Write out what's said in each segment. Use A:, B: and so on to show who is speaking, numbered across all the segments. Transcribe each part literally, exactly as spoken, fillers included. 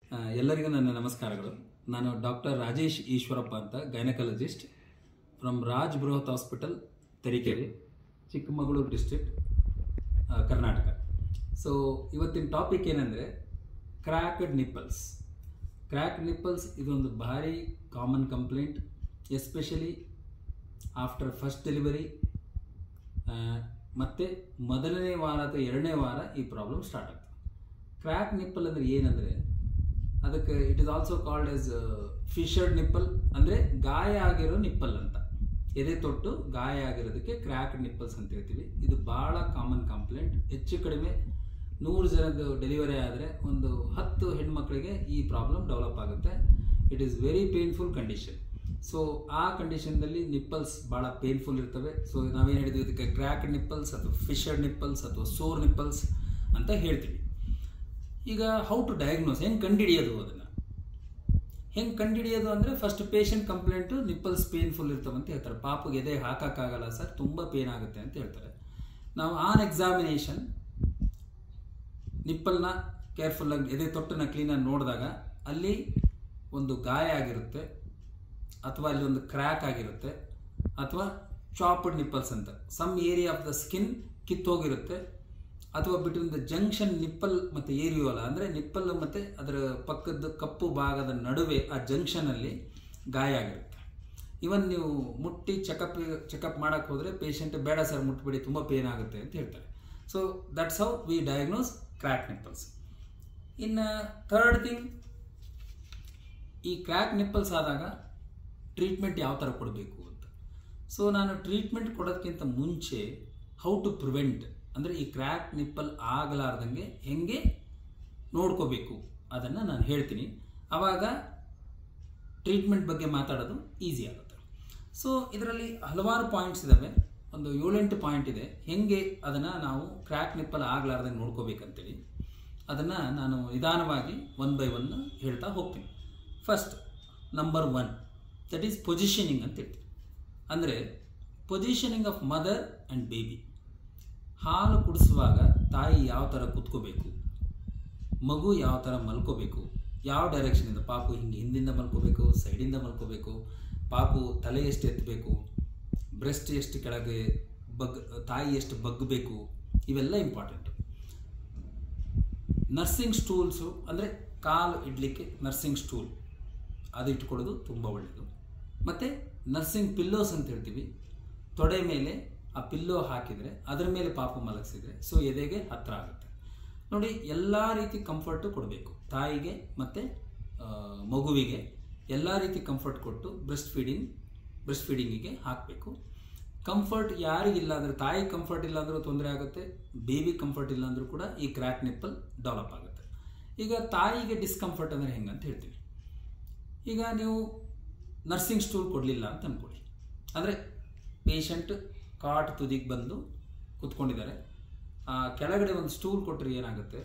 A: ಆ, ಎಲ್ಲರಿಗೂ ನನ್ನ ನಮಸ್ಕಾರಗಳು. ನಾನು ಡಾಕ್ಟರ್ ರಾಜೇಶ್ ಈಶ್ವರಪ್ಪ ಅಂತ, gynaecologist from Raj Bruhat hospital, Tarikere, Chikkamagaluru district, Karnataka. So ಇವತ್ತಿನ ಟಾಪಿಕ್ ಏನಂದರೆ ಕ್ರ್ಯಾಕ್ಡ್ ನಿಪ್ಪಲ್ಸ್. ಕ್ರ್ಯಾಕ್ಡ್ ನಿಪ್ಪಲ್ಸ್ ಇದೊಂದು ಭಾರಿ common complaint, especially after first delivery ಮತ್ತು ಮೊದಲನೇ ವಾರ ಅಥವಾ ಎರಡನೇ ವಾರ ಈ ಪ್ರಾಬ್ಲಮ್ ಸ್ಟಾರ್ಟ್ ಆಗ್ತದೆ. ಕ್ರ್ಯಾಕ್ ನಿಪ್ಪಲ್ ಅಂದರೆ ಏನಂದರೆ, ಅದಕ್ಕೆ it is also called as fissured nipple, ಅಂದರೆ ಗಾಯ ಆಗಿರೋ ನಿಪ್ಪಲ್ ಅಂತ. ಎದೆ ತೊಟ್ಟು ಗಾಯ ಆಗಿರೋದಕ್ಕೆ ಕ್ರ್ಯಾಕ್ಡ್ ನಿಪ್ಪಲ್ಸ್ ಅಂತ ಹೇಳ್ತೀವಿ. ಇದು ಭಾಳ ಕಾಮನ್ ಕಂಪ್ಲೇಂಟ್. ಹೆಚ್ಚು ಕಡಿಮೆ ನೂರು ಜನದ ಡೆಲಿವರಿ ಆದರೆ ಒಂದು ಹತ್ತು ಹೆಣ್ಮಕ್ಳಿಗೆ ಈ ಪ್ರಾಬ್ಲಮ್ ಡೆವಲಪ್ ಆಗುತ್ತೆ. It is very painful condition. ಸೊ ಆ ಕಂಡೀಷನ್ದಲ್ಲಿ ನಿಪ್ಪಲ್ಸ್ ಭಾಳ ಪೇನ್ಫುಲ್ ಇರ್ತವೆ. ಸೊ ನಾವೇನು ಹೇಳಿದ್ವಿ, ಇದಕ್ಕೆ ಕ್ರ್ಯಾಕ್ಡ್ ನಿಪ್ಪಲ್ಸ್ ಅಥವಾ ಫಿಶರ್ಡ್ ನಿಪ್ಪಲ್ಸ್ ಅಥವಾ ಸೋರ್ ನಿಪ್ಪಲ್ಸ್ ಅಂತ ಹೇಳ್ತೀವಿ. ಈಗ ಹೌ ಟು ಡಯಾಗ್ನೋಸ್, ಹೆಂಗೆ ಕಂಡುಹಿಡಿಯೋದು, ಅದನ್ನು ಹೆಂಗೆ ಕಂಡುಹಿಡಿಯೋದು ಅಂದರೆ, first patient complaint nipples painful ಇರ್ತವೆ ಅಂತ ಹೇಳ್ತಾರೆ. ಪಾಪಗೆ ಎದೆ ಹಾಕೋಕ್ಕಾಗಲ್ಲ ಸರ್, ತುಂಬ ಪೇನ್ ಆಗುತ್ತೆ ಅಂತ ಹೇಳ್ತಾರೆ. ನಾವು ಆನ್ ಎಕ್ಸಾಮಿನೇಷನ್ ನಿಪ್ಪಲ್ನ ಕೇರ್ಫುಲ್ಲಾಗಿ ಎದೆ ತೊಟ್ಟನ್ನ ಕ್ಲೀನಾಗಿ ನೋಡಿದಾಗ ಅಲ್ಲಿ ಒಂದು ಗಾಯ ಆಗಿರುತ್ತೆ, ಅಥವಾ ಅಲ್ಲಿ ಒಂದು ಕ್ರ್ಯಾಕ್ ಆಗಿರುತ್ತೆ, ಅಥವಾ ಚಾಪ್ಡ್ ನಿಪ್ಪಲ್ಸ್ ಅಂತ some area of the skin ಕಿತ್ತೋಗಿರುತ್ತೆ, ಅಥವಾ ಬಿಟ್ವೀನ್ ದ ಜಂಕ್ಷನ್ ನಿಪ್ಪಲ್ ಮತ್ತು ಏರಿಯೋಲ, ಅಂದರೆ ನಿಪ್ಪಲ್ ಮತ್ತು ಅದರ ಪಕ್ಕದ ಕಪ್ಪು ಭಾಗದ ನಡುವೆ ಆ ಜಂಕ್ಷನಲ್ಲಿ ಗಾಯ ಆಗಿರುತ್ತೆ. ಇವನ್ ನೀವು ಮುಟ್ಟಿ ಚೆಕಪ್ ಚೆಕಪ್ ಮಾಡೋಕ್ಕೆ ಹೋದರೆ ಪೇಷಂಟ್ ಬೇಡ ಸರ್ ಮುಟ್ಬಿಡಿ, ತುಂಬ ಪೇನ್ ಆಗುತ್ತೆ ಅಂತ ಹೇಳ್ತಾರೆ. So that's how we diagnose crack nipples. ಇನ್ನು ಥರ್ಡ್ ಥಿಂಗ್, ಈ ಕ್ರ್ಯಾಕ್ ನಿಪ್ಪಲ್ಸ್ ಆದಾಗ ಟ್ರೀಟ್ಮೆಂಟ್ ಯಾವ ಥರ ಕೊಡಬೇಕು ಅಂತ. ಸೊ ನಾನು ಟ್ರೀಟ್ಮೆಂಟ್ ಕೊಡೋದಕ್ಕಿಂತ ಮುಂಚೆ ಹೌ ಟು ಪ್ರಿವೆಂಟ್, ಅಂದರೆ ಈ ಕ್ರ್ಯಾಕ್ ನಿಪ್ಪಲ್ ಆಗಲಾರ್ದಂಗೆ ಹೆಂಗೆ ನೋಡ್ಕೋಬೇಕು ಅದನ್ನು ನಾನು ಹೇಳ್ತೀನಿ. ಆವಾಗ ಟ್ರೀಟ್ಮೆಂಟ್ ಬಗ್ಗೆ ಮಾತಾಡೋದು ಈಸಿ ಆಗುತ್ತೆ. ಸೊ ಇದರಲ್ಲಿ ಹಲವಾರು ಪಾಯಿಂಟ್ಸ್ ಇದ್ದಾವೆ, ಒಂದು ಏಳೆಂಟು ಪಾಯಿಂಟ್ ಇದೆ, ಹೆಂಗೆ ಅದನ್ನು ನಾವು ಕ್ರ್ಯಾಕ್ ನಿಪ್ಪಲ್ ಆಗಲಾರ್ದಂಗೆ ನೋಡ್ಕೋಬೇಕಂತೇಳಿ. ಅದನ್ನು ನಾನು ನಿಧಾನವಾಗಿ ಒನ್ ಬೈ ಒನ್ ಹೇಳ್ತಾ ಹೋಗ್ತೀನಿ. First, number one, that is positioning ಅಂತ ಹೇಳ್ತೀವಿ. ಅಂದರೆ positioning of mother and baby. ಹಾಲು ಕುಡಿಸುವಾಗ ತಾಯಿ ಯಾವ ಥರ ಕೂತ್ಕೋಬೇಕು, ಮಗು ಯಾವ ಥರ ಮಲ್ಕೋಬೇಕು, ಯಾವ ಡೈರೆಕ್ಷನಿಂದ, ಪಾಪು ಹಿಂಗೆ ಹಿಂದಿಂದ ಮಲ್ಕೋಬೇಕು, ಸೈಡಿಂದ ಮಲ್ಕೋಬೇಕು, ಪಾಪು ತಲೆ ಎಷ್ಟು ಎತ್ತಬೇಕು, ಬ್ರೆಸ್ಟ್ ಎಷ್ಟು ಕೆಳಗೆ ಬಗ್, ತಾಯಿ ಎಷ್ಟು ಬಗ್ಗಬೇಕು, ಇವೆಲ್ಲ ಇಂಪಾರ್ಟೆಂಟು. ನರ್ಸಿಂಗ್ ಸ್ಟೂಲ್ಸು, ಅಂದರೆ ಕಾಲು ಇಡಲಿಕ್ಕೆ ನರ್ಸಿಂಗ್ ಸ್ಟೂಲ್ ಅದು ಇಟ್ಕೊಳ್ಳೋದು ತುಂಬ ಒಳ್ಳೆಯದು. ಮತ್ತು ನರ್ಸಿಂಗ್ ಪಿಲ್ಲೋಸ್ ಅಂತ ಹೇಳ್ತೀವಿ, ತೊಡೆ ಮೇಲೆ ಆ ಪಿಲ್ಲೋ ಹಾಕಿದರೆ ಅದರ ಮೇಲೆ ಪಾಪು ಮಲಗಿಸಿದರೆ ಸೊ ಎದೆಗೆ ಹತ್ತಿರ ಆಗುತ್ತೆ. ನೋಡಿ, ಎಲ್ಲ ರೀತಿ ಕಂಫರ್ಟು ಕೊಡಬೇಕು ತಾಯಿಗೆ ಮತ್ತು ಮಗುವಿಗೆ. ಎಲ್ಲ ರೀತಿ ಕಂಫರ್ಟ್ ಕೊಟ್ಟು ಬ್ರೆಸ್ಟ್ ಫೀಡಿಂಗ್ ಬ್ರೆಸ್ಟ್ ಫೀಡಿಂಗಿಗೆ ಹಾಕಬೇಕು. ಕಂಫರ್ಟ್ ಯಾರಿಗಿಲ್ಲ ಅಂದರೆ, ತಾಯಿ ಕಂಫರ್ಟ್ ಇಲ್ಲ ಅಂದರೂ ತೊಂದರೆ ಆಗುತ್ತೆ, ಬೇಬಿ ಕಂಫರ್ಟ್ ಇಲ್ಲ ಅಂದರೂ ಕೂಡ ಈ ಕ್ರ್ಯಾಕ್ ನಿಪ್ಪಲ್ ಡೆವಲಪ್ ಆಗುತ್ತೆ. ಈಗ ತಾಯಿಗೆ ಡಿಸ್ಕಂಫರ್ಟ್ ಅಂದರೆ ಹೆಂಗೆ ಅಂತ ಹೇಳ್ತೀವಿ. ಈಗ ನೀವು ನರ್ಸಿಂಗ್ ಸ್ಟೂಲ್ ಕೊಡಲಿಲ್ಲ ಅಂತ ಅಂದ್ಕೊಳ್ಳಿ, ಅಂದರೆ ಪೇಷಂಟ್ ಕಾಟ್ ತುದಿಗೆ ಬಂದು ಕೂತ್ಕೊಂಡಿದ್ದಾರೆ, ಕೆಳಗಡೆ ಒಂದು ಸ್ಟೂಲ್ ಕೊಟ್ಟರೆ ಏನಾಗುತ್ತೆ,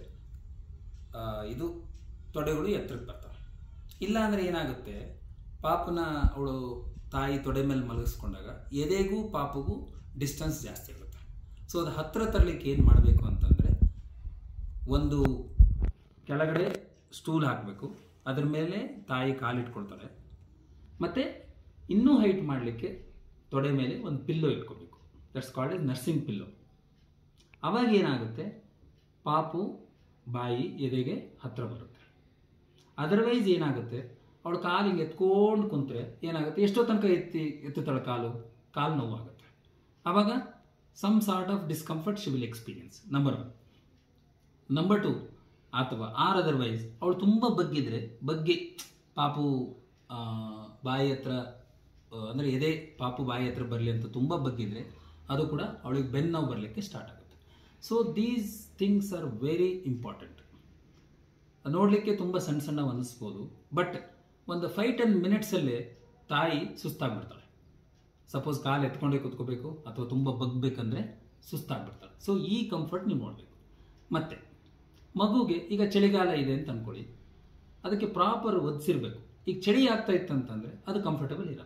A: ಇದು ತೊಡೆಗಳು ಎತ್ತರಕ್ಕೆ ಬರ್ತವೆ. ಇಲ್ಲ ಅಂದರೆ ಏನಾಗುತ್ತೆ, ಪಾಪನ ಅವಳು ತಾಯಿ ತೊಡೆ ಮೇಲೆ ಮಲಗಿಸ್ಕೊಂಡಾಗ ಎದೆಗೂ ಪಾಪಗೂ ಡಿಸ್ಟೆನ್ಸ್ ಜಾಸ್ತಿ ಆಗುತ್ತೆ. ಸೊ ಅದು ಹತ್ತಿರ ತರಲಿಕ್ಕೆ ಏನು ಮಾಡಬೇಕು ಅಂತಂದರೆ, ಒಂದು ಕೆಳಗಡೆ ಸ್ಟೂಲ್ ಹಾಕಬೇಕು, ಅದ್ರ ಮೇಲೆ ತಾಯಿ ಕಾಲಿಟ್ಕೊಳ್ತಾಳೆ, ಮತ್ತು ಇನ್ನೂ ಹೈಟ್ ಮಾಡಲಿಕ್ಕೆ ತೊಡೆ ಮೇಲೆ ಒಂದು ಪಿಲ್ಲೋ ಇಟ್ಕೋಬೇಕು. That's called as nursing pillow. ಅವಾಗ ಏನಾಗುತ್ತೆ, ಪಾಪು ಬಾಯಿ ಎದೆಗೆ ಹತ್ತಿರ ಬರುತ್ತೆ. ಅದರ್ವೈಸ್ ಏನಾಗುತ್ತೆ, ಅವಳು ಕಾಲಿಗೆ ಎತ್ಕೊಂಡು ಕುಂತ್ರೆ ಏನಾಗುತ್ತೆ, ಎಷ್ಟೋ ತನಕ ಎತ್ತಿ ಎತ್ತುತ್ತಾಳೆ ಕಾಲು, ಕಾಲು ನೋವಾಗುತ್ತೆ. ಆವಾಗ some sort of discomfort she will experience, number one. Number two, ಅಥವಾ ಆರ್ ಅದರ್ವೈಸ್ ಅವಳು ತುಂಬ ಬಗ್ಗಿದ್ರೆ, ಬಗ್ಗಿ ಪಾಪು ಬಾಯಿ ಹತ್ರ, ಅಂದರೆ ಎದೆ ಪಾಪು ಬಾಯಿ ಹತ್ರ ಬರಲಿ ಅಂತ ತುಂಬ ಬಗ್ಗಿದ್ರೆ ಅದು ಕೂಡ ಅವಳಿಗೆ ಬೆನ್ನು ನೋವು ಬರಲಿಕ್ಕೆ ಸ್ಟಾರ್ಟ್ ಆಗುತ್ತೆ. So these things are very important. ನೋಡಲಿಕ್ಕೆ ತುಂಬ ಸಣ್ಣ ಸಣ್ಣ ಅನ್ನಿಸ್ಬೋದು, ಬಟ್ ಒಂದು ಫೈವ್ ಟೆನ್ ಮಿನಿಟ್ಸಲ್ಲೇ ತಾಯಿ ಸುಸ್ತಾಗ್ಬಿಡ್ತಾಳೆ. ಸಪೋಸ್ ಕಾಲು ಎತ್ಕೊಂಡೇ ಕೂತ್ಕೋಬೇಕು ಅಥವಾ ತುಂಬ ಬಗ್ಬೇಕಂದ್ರೆ ಸುಸ್ತಾಗ್ಬಿಡ್ತಾಳೆ. ಸೊ ಈ ಕಂಫರ್ಟ್ ನೀವು ನೋಡಬೇಕು. ಮತ್ತು ಮಗುಗೆ ಈಗ ಚಳಿಗಾಲ ಇದೆ ಅಂತ ಅಂದ್ಕೊಳ್ಳಿ, ಅದಕ್ಕೆ ಪ್ರಾಪರ್ ಒದಿಸಿರ್ಬೇಕು. ಈಗ ಚಳಿ ಆಗ್ತಾ ಇತ್ತಂತಂದರೆ ಅದು ಕಂಫರ್ಟಬಲ್ ಇರಲ್ಲ.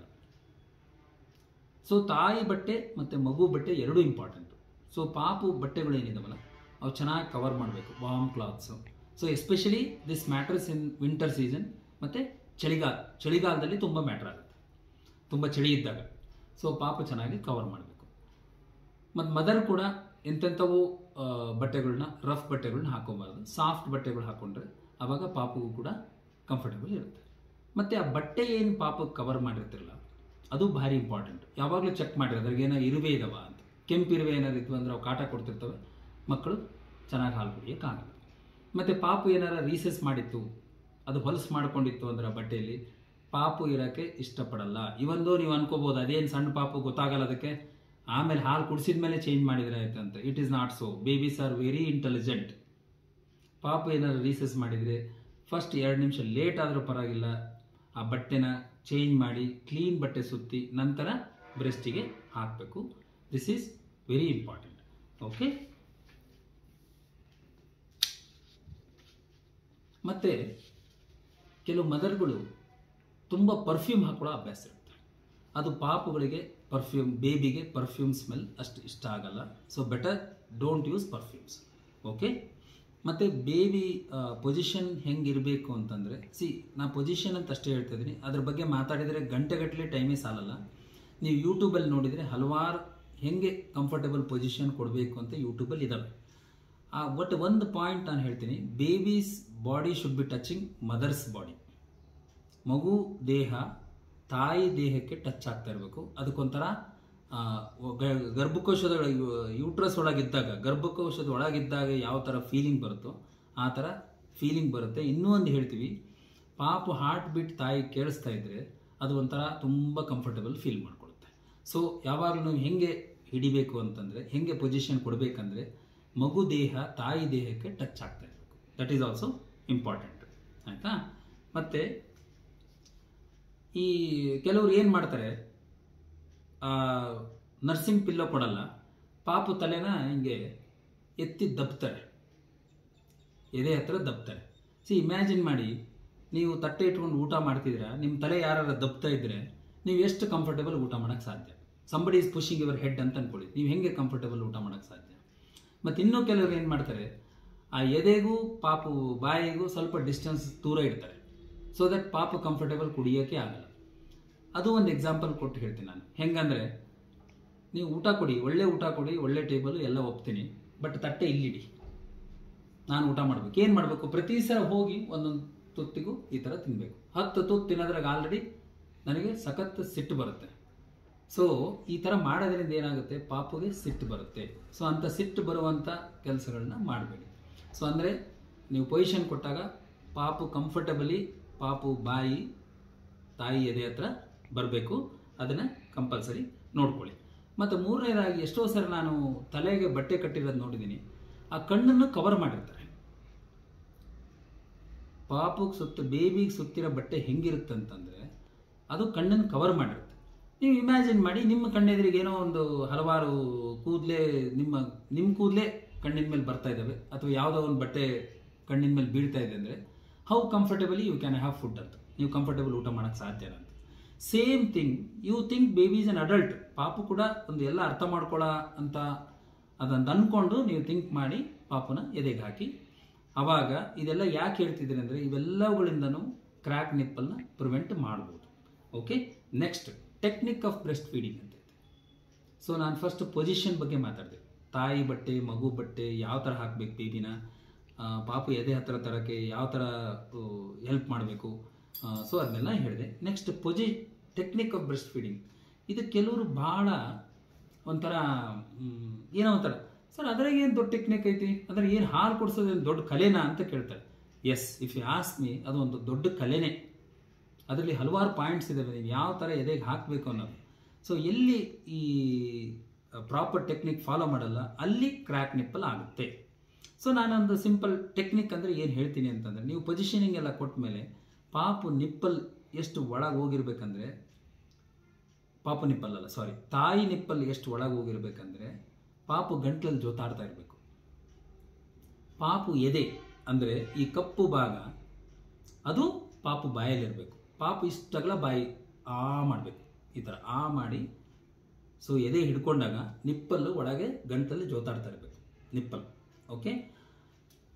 A: ಸೊ ತಾಯಿ ಬಟ್ಟೆ ಮತ್ತು ಮಗು ಬಟ್ಟೆ ಎರಡೂ ಇಂಪಾರ್ಟೆಂಟು. ಸೊ ಪಾಪು ಬಟ್ಟೆಗಳು ಏನಿದಾವಲ್ಲ ಅವು ಚೆನ್ನಾಗಿ ಕವರ್ ಮಾಡಬೇಕು, warm clothes. So especially this matters in winter season ಮತ್ತು ಚಳಿಗಾಲ ಚಳಿಗಾಲದಲ್ಲಿ ತುಂಬ ಮ್ಯಾಟ್ರ್ ಆಗುತ್ತೆ, ತುಂಬ ಚಳಿ ಇದ್ದಾಗ. ಸೊ ಪಾಪು ಚೆನ್ನಾಗಿ ಕವರ್ ಮಾಡಬೇಕು. ಮತ್ತು ಮದರ್ ಕೂಡ ಎಂತೆಂಥವು ಬಟ್ಟೆಗಳನ್ನ ರಫ್ ಬಟ್ಟೆಗಳನ್ನ ಹಾಕೋಬಾರ್ದು, ಸಾಫ್ಟ್ ಬಟ್ಟೆಗಳು ಹಾಕ್ಕೊಂಡ್ರೆ ಆವಾಗ ಪಾಪುಗೂ ಕೂಡ ಕಂಫರ್ಟಬಲ್ ಇರುತ್ತೆ. ಮತ್ತು ಆ ಬಟ್ಟೆ ಏನು ಪಾಪು ಕವರ್ ಮಾಡಿರ್ತಿರಲ್ಲ ಅದು ಭಾರಿ ಇಂಪಾರ್ಟೆಂಟ್. ಯಾವಾಗಲೂ ಚೆಕ್ ಮಾಡಿರಿ ಅದ್ರಾಗ ಏನೋ ಇರುವೆ ಇದಾವ ಅಂತ. ಕೆಂಪು ಇರುವೆ ಏನಾರು ಇದ್ವು ಅಂದ್ರೆ ಅವು ಕಾಟ ಕೊಡ್ತಿರ್ತವೆ, ಮಕ್ಕಳು ಚೆನ್ನಾಗಿ ಹಾಲು ಕುಡಿಯೋಕ್ಕಾಗಲ್ಲ. ಮತ್ತು ಪಾಪು ಏನಾರ ರೀಸೆಸ್ ಮಾಡಿತ್ತು, ಅದು ಹೊಲಸು ಮಾಡ್ಕೊಂಡಿತ್ತು ಅಂದ್ರೆ ಆ ಬಟ್ಟೆಯಲ್ಲಿ ಪಾಪು ಇರೋಕ್ಕೆ ಇಷ್ಟಪಡಲ್ಲ. ಇವೊಂದು ನೀವು ಅನ್ಕೋಬೋದು ಅದೇನು ಸಣ್ಣ ಪಾಪು ಗೊತ್ತಾಗಲ್ಲ ಅದಕ್ಕೆ, ಆಮೇಲೆ ಹಾಲು ಕುಡಿಸಿದ ಮೇಲೆ ಚೇಂಜ್ ಮಾಡಿದರೆ ಆಯ್ತು ಅಂತ. It is not so. Babies are very intelligent. ಪಾಪು ಏನಾದ್ರು ರೀಸೆಸ್ ಮಾಡಿದರೆ ಫಸ್ಟ್ ಎರಡು ನಿಮಿಷ ಲೇಟ್ ಆದರೂ ಪರವಾಗಿಲ್ಲ, ಆ ಬಟ್ಟೆನ ಚೇಂಜ್ ಮಾಡಿ ಕ್ಲೀನ್ ಬಟ್ಟೆ ಸುತ್ತಿ ನಂತರ ಬ್ರೆಸ್ಟಿಗೆ ಹಾಕಬೇಕು. This is very important. Okay. ಮತ್ತು ಕೆಲವು ಮದರ್ಗಳು ತುಂಬ ಪರ್ಫ್ಯೂಮ್ ಹಾಕೊಳ್ಳೋ ಅಭ್ಯಾಸ ಇರುತ್ತೆ. ಅದು ಪಾಪುಗಳಿಗೆ ಪರ್ಫ್ಯೂಮ್, ಬೇಬಿಗೆ ಪರ್ಫ್ಯೂಮ್ ಸ್ಮೆಲ್ ಅಷ್ಟು ಇಷ್ಟ ಆಗಲ್ಲ. So better don't use perfumes. Okay. ಮತ್ತು ಬೇಬಿ ಪೊಸಿಷನ್ ಹೆಂಗಿರಬೇಕು ಅಂತಂದರೆ, ಸಿ ನಾ ಪೊಸಿಷನ್ ಅಂತ ಅಷ್ಟೇ ಹೇಳ್ತಾ ಇದ್ದೀನಿ, ಅದ್ರ ಬಗ್ಗೆ ಮಾತಾಡಿದರೆ ಗಂಟೆಗಟ್ಟಲೆ ಟೈಮೇ ಸಾಲಲ್ಲ. ನೀವು ಯೂಟ್ಯೂಬಲ್ಲಿ ನೋಡಿದರೆ ಹಲವಾರು ಹೆಂಗೆ ಕಂಫರ್ಟಬಲ್ ಪೊಸಿಷನ್ ಕೊಡಬೇಕು ಅಂತ ಯೂಟ್ಯೂಬಲ್ಲಿ ಇದ್ದಾವೆ. ಆ ಬಟ್ ಒಂದು ಪಾಯಿಂಟ್ ನಾನು ಹೇಳ್ತೀನಿ, baby's body should be touching mother's body. ಮಗು ದೇಹ ತಾಯಿ ದೇಹಕ್ಕೆ ಟಚ್ ಆಗ್ತಾ ಇರಬೇಕು. ಅದಕ್ಕೊಂಥರ ಗರ್ಭಕೋಶದ ಯೂಟ್ರಸ್ ಒಳಗಿದ್ದಾಗ, ಗರ್ಭಕೋಶದ ಒಳಗಿದ್ದಾಗ ಯಾವ ಥರ ಫೀಲಿಂಗ್ ಬರುತ್ತೋ ಆ ಥರ ಫೀಲಿಂಗ್ ಬರುತ್ತೆ. ಇನ್ನೂ ಒಂದು ಹೇಳ್ತೀವಿ, ಪಾಪು ಹಾರ್ಟ್ ಬೀಟ್ ತಾಯಿ ಕೇಳಿಸ್ತಾ ಇದ್ದರೆ ಅದು ಒಂಥರ ತುಂಬ ಕಂಫರ್ಟಬಲ್ ಫೀಲ್ ಮಾಡ್ಕೊಳುತ್ತೆ. ಸೊ ಯಾವಾಗಲೂ ನೀವು ಹೆಂಗೆ ಹಿಡಿಬೇಕು ಅಂತಂದರೆ, ಹೆಂಗೆ ಪೊಸಿಷನ್ ಕೊಡಬೇಕಂದ್ರೆ ಮಗು ದೇಹ ತಾಯಿ ದೇಹಕ್ಕೆ ಟಚ್ ಆಗ್ತಾ ಇರಬೇಕು. That is also important. ಆಯಿತಾ. ಮತ್ತು ಈ ಕೆಲವರು ಏನು ಮಾಡ್ತಾರೆ, ನರ್ಸಿಂಗ್ ಪಿಲ್ಲೋ ಕೊಡಲ್ಲ, ಪಾಪು ತಲೆನ ಹಿಂಗೆ ಎತ್ತಿ ದಬ್ತಾರೆ, ಎದೆ ಹತ್ರ ದಬ್ತಾರೆ. ಸಿ ಇಮ್ಯಾಜಿನ್ ಮಾಡಿ, ನೀವು ತಟ್ಟೆ ಇಟ್ಕೊಂಡು ಊಟ ಮಾಡ್ತಿದ್ದೀರಾ, ನಿಮ್ಮ ತಲೆ ಯಾರು ದಬ್ತಾ ಇದ್ದರೆ ನೀವು ಎಷ್ಟು ಕಂಫರ್ಟಬಲ್ ಊಟ ಮಾಡೋಕ್ಕೆ ಸಾಧ್ಯ? Somebody is pushing your head ಅಂತ ಅಂದ್ಕೊಳ್ಳಿ, ನೀವು ಹೆಂಗೆ ಕಂಫರ್ಟಬಲ್ ಊಟ ಮಾಡೋಕ್ಕೆ ಸಾಧ್ಯ? ಮತ್ತು ಇನ್ನೂ ಕೆಲವರು ಏನು ಮಾಡ್ತಾರೆ, ಆ ಎದೆಗೂ ಪಾಪು ಬಾಯಿಗೂ ಸ್ವಲ್ಪ ಡಿಸ್ಟೆನ್ಸ್ ದೂರ ಇಡ್ತಾರೆ, ಸೊ ದಟ್ ಪಾಪು ಕಂಫರ್ಟಬಲ್ ಕುಡಿಯೋಕ್ಕೆ ಆಗಲ್ಲ. ಅದು ಒಂದು ಎಕ್ಸಾಂಪಲ್ ಕೊಟ್ಟು ಹೇಳ್ತೀನಿ ನಾನು. ಹೆಂಗಂದರೆ, ನೀವು ಊಟ ಕೊಡಿ, ಒಳ್ಳೆ ಊಟ ಕೊಡಿ, ಒಳ್ಳೆ ಟೇಬಲ್ ಎಲ್ಲ ಒಪ್ತೀನಿ, ಬಟ್ ತಟ್ಟೆ ಇಲ್ಲಿಡಿ, ನಾನು ಊಟ ಮಾಡಬೇಕು. ಏನು ಮಾಡಬೇಕು? ಪ್ರತಿ ಸಲ ಹೋಗಿ ಒಂದೊಂದು ತುತ್ತಿಗೂ ಈ ಥರ ತಿನ್ನಬೇಕು. ಹತ್ತು ತುತ್ತು ತಿನ್ನೋದ್ರಾಗ ಆಲ್ರೆಡಿ ನನಗೆ ಸಖತ್ ಸಿಟ್ಟು ಬರುತ್ತೆ. ಸೊ ಈ ಥರ ಮಾಡೋದ್ರಿಂದ ಏನಾಗುತ್ತೆ, ಪಾಪುಗೆ ಸಿಟ್ಟು ಬರುತ್ತೆ. ಸೊ ಅಂಥ ಸಿಟ್ಟು ಬರುವಂಥ ಕೆಲಸಗಳನ್ನ ಮಾಡಬೇಡಿ. ಸೊ ಅಂದರೆ ನೀವು ಪೊಸಿಷನ್ ಕೊಟ್ಟಾಗ ಪಾಪು ಕಂಫರ್ಟಬಲಿ ಪಾಪು ಬಾಯಿ ತಾಯಿ ಎದೆ ಹತ್ರ ಬರಬೇಕು. ಅದನ್ನು ಕಂಪಲ್ಸರಿ ನೋಡ್ಕೊಳ್ಳಿ. ಮತ್ತು ಮೂರನೇದಾಗಿ, ಎಷ್ಟೋ ಸರಿ ನಾನು ತಲೆಗೆ ಬಟ್ಟೆ ಕಟ್ಟಿರೋದು ನೋಡಿದ್ದೀನಿ, ಆ ಕಣ್ಣನ್ನು ಕವರ್ ಮಾಡಿರ್ತಾರೆ. ಪಾಪುಗೆ ಸುತ್ತ ಬೇಬಿಗೆ ಸುತ್ತಿರೋ ಬಟ್ಟೆ ಹೆಂಗಿರುತ್ತೆ ಅಂತಂದರೆ ಅದು ಕಣ್ಣನ್ನು ಕವರ್ ಮಾಡಿರುತ್ತೆ. ನೀವು ಇಮ್ಯಾಜಿನ್ ಮಾಡಿ, ನಿಮ್ಮ ಕಣ್ಣೆದುರಿಗೆ ಏನೋ ಒಂದು ಹಲವಾರು ಕೂದಲೇ ನಿಮ್ಮ ನಿಮ್ಮ ಕೂದಲೇ ಕಣ್ಣಿನ ಮೇಲೆ ಬರ್ತಾ ಇದ್ದಾವೆ, ಅಥವಾ ಯಾವುದೋ ಒಂದು ಬಟ್ಟೆ ಕಣ್ಣಿನ ಮೇಲೆ ಬೀಳ್ತಾ ಇದೆ ಅಂದರೆ how comfortably you can have food ಅಂತ, ನೀವು ಕಂಫರ್ಟಬಲ್ ಊಟ ಮಾಡೋಕ್ಕೆ ಸಾಧ್ಯ ಅಂತ. Same thing, you think baby is an adult. ಪಾಪು ಕೂಡ ಒಂದು ಎಲ್ಲ ಅರ್ಥ ಮಾಡ್ಕೊಳ್ಳೋ ಅಂತ ಅದನ್ನು ಅಂದ್ಕೊಂಡು ನೀವು ಥಿಂಕ್ ಮಾಡಿ ಪಾಪುನ ಎದೆಗೆ ಹಾಕಿ. ಆವಾಗ ಇದೆಲ್ಲ ಯಾಕೆ ಹೇಳ್ತಿದ್ದೀನಿ ಅಂದರೆ, ಇವೆಲ್ಲವುಗಳಿಂದನೂ ಕ್ರ್ಯಾಕ್ ನಿಪ್ಪಲ್ನ ಪ್ರಿವೆಂಟ್ ಮಾಡ್ಬೋದು. Okay. Next, technique of breast feeding ಅಂತ ಇದೆ. ಸೊ ನಾನು ಫಸ್ಟ್ ಪೊಸಿಷನ್ ಬಗ್ಗೆ ಮಾತಾಡಿದೆ. ತಾಯಿ ಬಟ್ಟೆ, ಮಗು ಬಟ್ಟೆ ಯಾವ ಥರ ಹಾಕಬೇಕು ಬೇಬಿನ, ಪಾಪು ಎದೆ ಹತ್ರ ತರೋಕ್ಕೆ ಯಾವ ಥರ ಹೆಲ್ಪ್ ಮಾಡಬೇಕು, ಸೊ ಅದನ್ನೆಲ್ಲ ಹೇಳಿದೆ. ನೆಕ್ಸ್ಟ್, ಪೊಜಿ ಟೆಕ್ನಿಕ್ ಆಫ್ ಬ್ರೆಸ್ಟ್ ಫೀಡಿಂಗ್. ಇದು ಕೆಲವರು ಭಾಳ ಒಂಥರ ಏನೋ ಒಂಥರ, ಸರ್ ಅದ್ರಾಗ ಏನು ದೊಡ್ಡ ಟೆಕ್ನಿಕ್ ಐತಿ, ಅದ್ರಾಗ ಏನು ಹಾಲು ಕೊಡಿಸೋದೇನು ದೊಡ್ಡ ಕಲೆನಾ ಅಂತ ಕೇಳ್ತಾರೆ. Yes, if you ask me, ಅದು ಒಂದು ದೊಡ್ಡ ಕಲೆನೇ. ಅದರಲ್ಲಿ ಹಲವಾರು ಪಾಯಿಂಟ್ಸ್ ಇದ್ದಾವೆ, ನೀವು ಯಾವ ಥರ ಎದೆಗೆ ಹಾಕಬೇಕು ಅನ್ನೋದು. ಸೊ ಎಲ್ಲಿ ಈ ಪ್ರಾಪರ್ ಟೆಕ್ನಿಕ್ ಫಾಲೋ ಮಾಡಲ್ಲ ಅಲ್ಲಿ ಕ್ರ್ಯಾಕ್ ನಿಪ್ಪಲ್ ಆಗುತ್ತೆ. ಸೊ ನಾನೊಂದು ಸಿಂಪಲ್ ಟೆಕ್ನಿಕ್ ಅಂದರೆ ಏನು ಹೇಳ್ತೀನಿ ಅಂತಂದರೆ, ನೀವು ಪೊಸಿಷನಿಂಗ್ ಎಲ್ಲ ಕೊಟ್ಟ ಮೇಲೆ ಪಾಪು ನಿಪ್ಪಲ್ ಎಷ್ಟು ಒಳಗೆ ಹೋಗಿರ್ಬೇಕಂದ್ರೆ, ಪಾಪು ನಿಪ್ಪಲ್ ಅಲ್ಲ ಸಾರಿ ತಾಯಿ ನಿಪ್ಪಲ್ ಎಷ್ಟು ಒಳಗೆ ಹೋಗಿರ್ಬೇಕಂದ್ರೆ ಪಾಪು ಗಂಟ್ಲಲ್ಲಿ ಜೋತಾಡ್ತಾ ಇರಬೇಕು. ಪಾಪು ಎದೆ ಅಂದರೆ ಈ ಕಪ್ಪು ಭಾಗ ಅದು ಪಾಪು ಬಾಯಲ್ಲಿರಬೇಕು. ಪಾಪು ಇಷ್ಟಗಲ ಬಾಯಿ ಆ ಮಾಡಬೇಕು, ಈ ಥರ ಆ ಮಾಡಿ. ಸೊ ಎದೆ ಹಿಡ್ಕೊಂಡಾಗ ನಿಪ್ಪಲ್ಲು ಒಳಗೆ ಗಂಟಲಲ್ಲಿ ಜೋತಾಡ್ತಾ ಇರಬೇಕು, ನಿಪ್ಪಲ್. ಓಕೆ.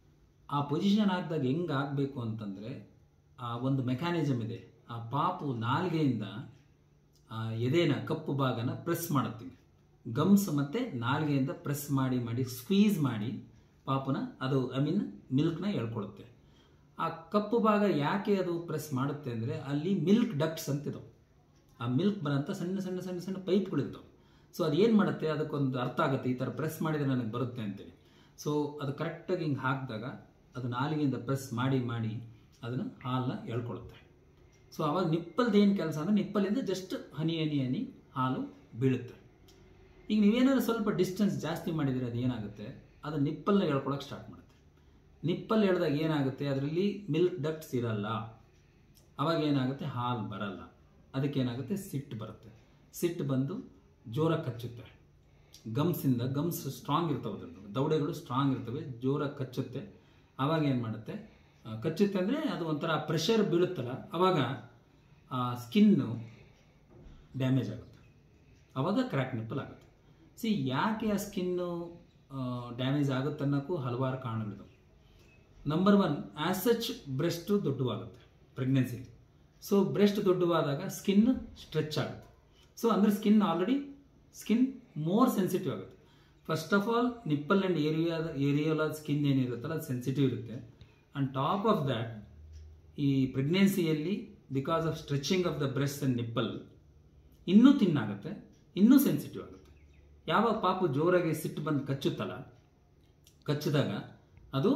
A: ಆ ಪೊಸಿಷನ್ ಹಾಕಿದಾಗ ಹೆಂಗೆ ಆಗಬೇಕು ಅಂತಂದರೆ ಆ ಒಂದು ಮೆಕ್ಯಾನಿಸಮ್ ಇದೆ. ಆ ಪಾಪು ನಾಲಿಗೆಯಿಂದ ಆ ಎದೆನ ಕಪ್ಪು ಭಾಗನ ಪ್ರೆಸ್ ಮಾಡುತ್ತೀವಿ. ಗಮ್ಸ್ ಮತ್ತು ನಾಲಿಗೆಯಿಂದ ಪ್ರೆಸ್ ಮಾಡಿ ಮಾಡಿ ಸ್ಕ್ವೀಸ್ ಮಾಡಿ ಪಾಪುನ ಅದು ಐ ಮೀನ್ ಮಿಲ್ಕ್ನ ಎಳ್ಕೊಳ್ಳುತ್ತೆ. ಆ ಕಪ್ಪು ಭಾಗ ಯಾಕೆ ಅದು ಪ್ರೆಸ್ ಮಾಡುತ್ತೆ ಅಂದರೆ ಅಲ್ಲಿ ಮಿಲ್ಕ್ ಡಕ್ಟ್ಸ್ ಅಂತಿದ್ದಾವೆ. ಆ ಮಿಲ್ಕ್ ಬರೋಂಥ ಸಣ್ಣ ಸಣ್ಣ ಸಣ್ಣ ಸಣ್ಣ ಪೈಪ್ಗಳಿರ್ತಾವೆ. ಸೊ ಅದು ಏನು ಮಾಡುತ್ತೆ, ಅದಕ್ಕೊಂದು ಅರ್ಥ ಆಗುತ್ತೆ, ಈ ಥರ ಪ್ರೆಸ್ ಮಾಡಿದರೆ ನನಗೆ ಬರುತ್ತೆ ಅಂತೇಳಿ. ಸೊ ಅದು ಕರೆಕ್ಟಾಗಿ ಹಿಂಗೆ ಹಾಕಿದಾಗ ಅದು ನಾಲಿಗೆಯಿಂದ ಪ್ರೆಸ್ ಮಾಡಿ ಮಾಡಿ ಅದನ್ನು ಹಾಲನ್ನ ಎಳ್ಕೊಳ್ಳುತ್ತೆ. ಸೊ ಅವಾಗ ನಿಪ್ಪಲ್ದು ಏನು ಕೆಲಸ ಅಂದರೆ ನಿಪ್ಪಲಿಂದ ಜಸ್ಟ್ ಹನಿ ಹನಿ ಹನಿ ಹಾಲು ಬೀಳುತ್ತೆ. ಈಗ ನೀವೇನಾದ್ರು ಸ್ವಲ್ಪ ಡಿಸ್ಟೆನ್ಸ್ ಜಾಸ್ತಿ ಮಾಡಿದರೆ ಅದು ಏನಾಗುತ್ತೆ, ಅದು ನಿಪ್ಪಲ್ನ ಎಳ್ಕೊಳ್ಳೋಕೆ ಸ್ಟಾರ್ಟ್ ಮಾಡುತ್ತೆ. ನಿಪ್ಪಲ್ ಎಳೆದಾಗ ಏನಾಗುತ್ತೆ, ಅದರಲ್ಲಿ ಮಿಲ್ಕ್ ಡಕ್ಟ್ಸ್ ಇರಲ್ಲ. ಅವಾಗ ಏನಾಗುತ್ತೆ, ಹಾಲು ಬರಲ್ಲ. ಅದಕ್ಕೇನಾಗುತ್ತೆ, ಸಿಟ್ಟು ಬರುತ್ತೆ. ಸಿಟ್ಟು ಬಂದು ಜೋರಾಗಿ ಕಚ್ಚುತ್ತೆ. ಗಮ್ಸಿಂದ ಗಮ್ಸ್ ಸ್ಟ್ರಾಂಗ್ ಇರ್ತವೆ, ಅದ್ರದ್ದು ದವಡೆಗಳು ಸ್ಟ್ರಾಂಗ್ ಇರ್ತವೆ, ಜೋರಾಗಿ ಕಚ್ಚುತ್ತೆ. ಆವಾಗ ಏನು ಮಾಡುತ್ತೆ, ಕಚ್ಚುತ್ತೆ ಅಂದರೆ ಅದು ಒಂಥರ ಪ್ರೆಷರ್ ಬೀಳುತ್ತಲ್ಲ, ಆವಾಗ ಸ್ಕಿನ್ನು ಡ್ಯಾಮೇಜ್ ಆಗುತ್ತೆ. ಆವಾಗ ಕ್ರ್ಯಾಕ್ ನಿಪ್ಪಲ್ ಆಗುತ್ತೆ. ಸಿ ಯಾಕೆ ಆ ಸ್ಕಿನ್ನು ಡ್ಯಾಮೇಜ್ ಆಗುತ್ತೆ ಅನ್ನೋಕ್ಕೂ ಹಲವಾರು ಕಾರಣಗಳಿದಾವೆ. Number one, as such breast ದೊಡ್ಡವಾಗುತ್ತೆ ಪ್ರೆಗ್ನೆನ್ಸಿಲಿ. ಸೊ ಬ್ರೆಸ್ಟ್ ದೊಡ್ಡವಾದಾಗ ಸ್ಕಿನ್ ಸ್ಟ್ರೆಚ್ ಆಗುತ್ತೆ. ಸೊ ಅಂದರೆ skin already skin more sensitive ಆಗುತ್ತೆ. First of all nipple and ಏರಿಯಾದ ಏರಿಯೋಲಾದ ಸ್ಕಿನ್ ಏನಿರುತ್ತಲ್ಲ ಅದು ಸೆನ್ಸಿಟಿವ್ ಇರುತ್ತೆ. ಆ್ಯಂಡ್ ಟಾಪ್ ಆಫ್ ದ್ಯಾಟ್ ಈ ಪ್ರೆಗ್ನೆನ್ಸಿಯಲ್ಲಿ because of stretching of the breast and nipple ಇನ್ನೂ ತಿನ್ನಾಗುತ್ತೆ, ಇನ್ನೂ ಸೆನ್ಸಿಟಿವ್ ಆಗುತ್ತೆ. ಯಾವಾಗ ಪಾಪು ಜೋರಾಗಿ ಸಿಟ್ಟು ಬಂದು ಕಚ್ಚುತ್ತಲ್ಲ, ಕಚ್ಚಿದಾಗ ಅದು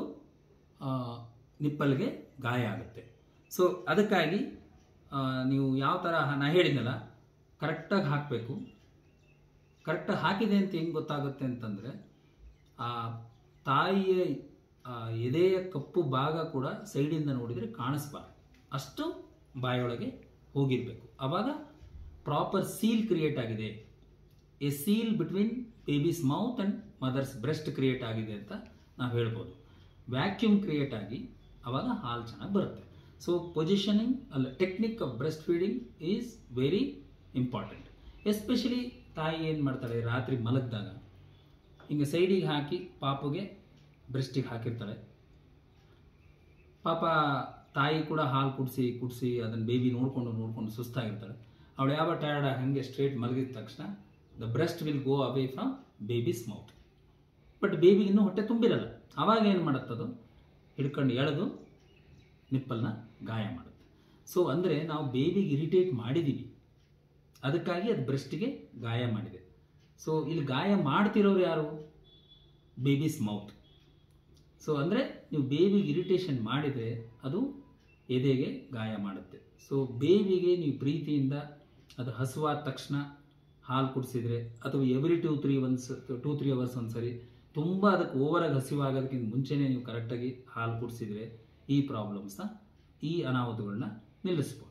A: ನಿಪ್ಪಲ್ಗೆ ಗಾಯ ಆಗುತ್ತೆ. ಸೊ ಅದಕ್ಕಾಗಿ ನೀವು ಯಾವ ಥರ ನಾ ಹೇಳಿದ್ನಲ್ಲ ಕರೆಕ್ಟಾಗಿ ಹಾಕಬೇಕು. ಕರೆಕ್ಟಾಗಿ ಹಾಕಿದೆ ಅಂತ ಹೆಂಗೆ ಗೊತ್ತಾಗುತ್ತೆ ಅಂತಂದರೆ ಆ ತಾಯಿಯ ಎದೆಯ ಕಪ್ಪು ಭಾಗ ಕೂಡ ಸೈಡಿಂದ ನೋಡಿದರೆ ಕಾಣಿಸ್ಬಾರ್ದು, ಅಷ್ಟು ಬಾಯೊಳಗೆ ಹೋಗಿರಬೇಕು. ಆವಾಗ ಪ್ರಾಪರ್ ಸೀಲ್ ಕ್ರಿಯೇಟ್ ಆಗಿದೆ, a seal between baby's mouth and mother's breast create ಆಗಿದೆ ಅಂತ ನಾವು ಹೇಳ್ಬೋದು. ವ್ಯಾಕ್ಯೂಮ್ ಕ್ರಿಯೇಟ್ ಆಗಿ ಆವಾಗ ಹಾಲು ಚೆನ್ನಾಗಿ ಬರುತ್ತೆ. ಸೊ ಪೊಸಿಷನಿಂಗ್ ಅಲ್ಲ technique of breast feeding is very important. Especially ತಾಯಿ ಏನು ಮಾಡ್ತಾಳೆ, ರಾತ್ರಿ ಮಲಗಿದಾಗ ಹಿಂಗೆ ಸೈಡಿಗೆ ಹಾಕಿ ಪಾಪುಗೆ ಬ್ರೆಸ್ಟಿಗೆ ಹಾಕಿರ್ತಾಳೆ. ಪಾಪ ತಾಯಿ ಕೂಡ ಹಾಲು ಕುಡಿಸಿ ಕುಡಿಸಿ ಅದನ್ನು ಬೇಬಿ ನೋಡಿಕೊಂಡು ನೋಡಿಕೊಂಡು ಸುಸ್ತಾಗಿರ್ತಾಳೆ. ಅವಳು ಯಾವ ಟಯರ್ಡ್ ಹಾಗೆ ಸ್ಟ್ರೇಟ್ ಮಲಗಿದ ತಕ್ಷಣ the breast will go away from baby's mouth. But ಬೇಬಿಗೆ ಇನ್ನೂ ಹೊಟ್ಟೆ ತುಂಬಿರಲ್ಲ. ಆವಾಗ ಏನು ಮಾಡುತ್ತದು, ಹಿಡ್ಕೊಂಡು ಎಳೆದು ನಿಪ್ಪಲ್ನ ಗಾಯ ಮಾಡುತ್ತೆ. ಸೊ ಅಂದರೆ ನಾವು ಬೇಬಿಗೆ ಇರಿಟೇಟ್ ಮಾಡಿದ್ದೀವಿ, ಅದಕ್ಕಾಗಿ ಅದು ಬ್ರೆಸ್ಟಿಗೆ ಗಾಯ ಮಾಡಿದೆ. ಸೊ ಇಲ್ಲಿ ಗಾಯ ಮಾಡ್ತಿರೋರು ಯಾರು, ಬೇಬೀಸ್ ಮೌತ್. ಸೊ ಅಂದರೆ ನೀವು ಬೇಬಿಗೆ ಇರಿಟೇಷನ್ ಮಾಡಿದರೆ ಅದು ಎದೆಗೆ ಗಾಯ ಮಾಡುತ್ತೆ. ಸೊ ಬೇಬಿಗೆ ನೀವು ಪ್ರೀತಿಯಿಂದ ಅದು ಹಸುವಾದ ತಕ್ಷಣ ಹಾಲು ಕುಡಿಸಿದರೆ ಅಥವಾ every two three once two three hours ಒಂದು ಸರಿ ತುಂಬ ಅದಕ್ಕೆ ಓವರಾಗಿ ಹಸಿವಾಗೋದಕ್ಕಿಂತ ಮುಂಚೆನೇ ನೀವು ಕರೆಕ್ಟಾಗಿ ಹಾಲು ಕುಡಿಸಿದರೆ ಈ ಪ್ರಾಬ್ಲಮ್ಸ್ನ ಈ ಅನಾಹುತಗಳನ್ನ ನಿಲ್ಲಿಸ್ಬೋದು.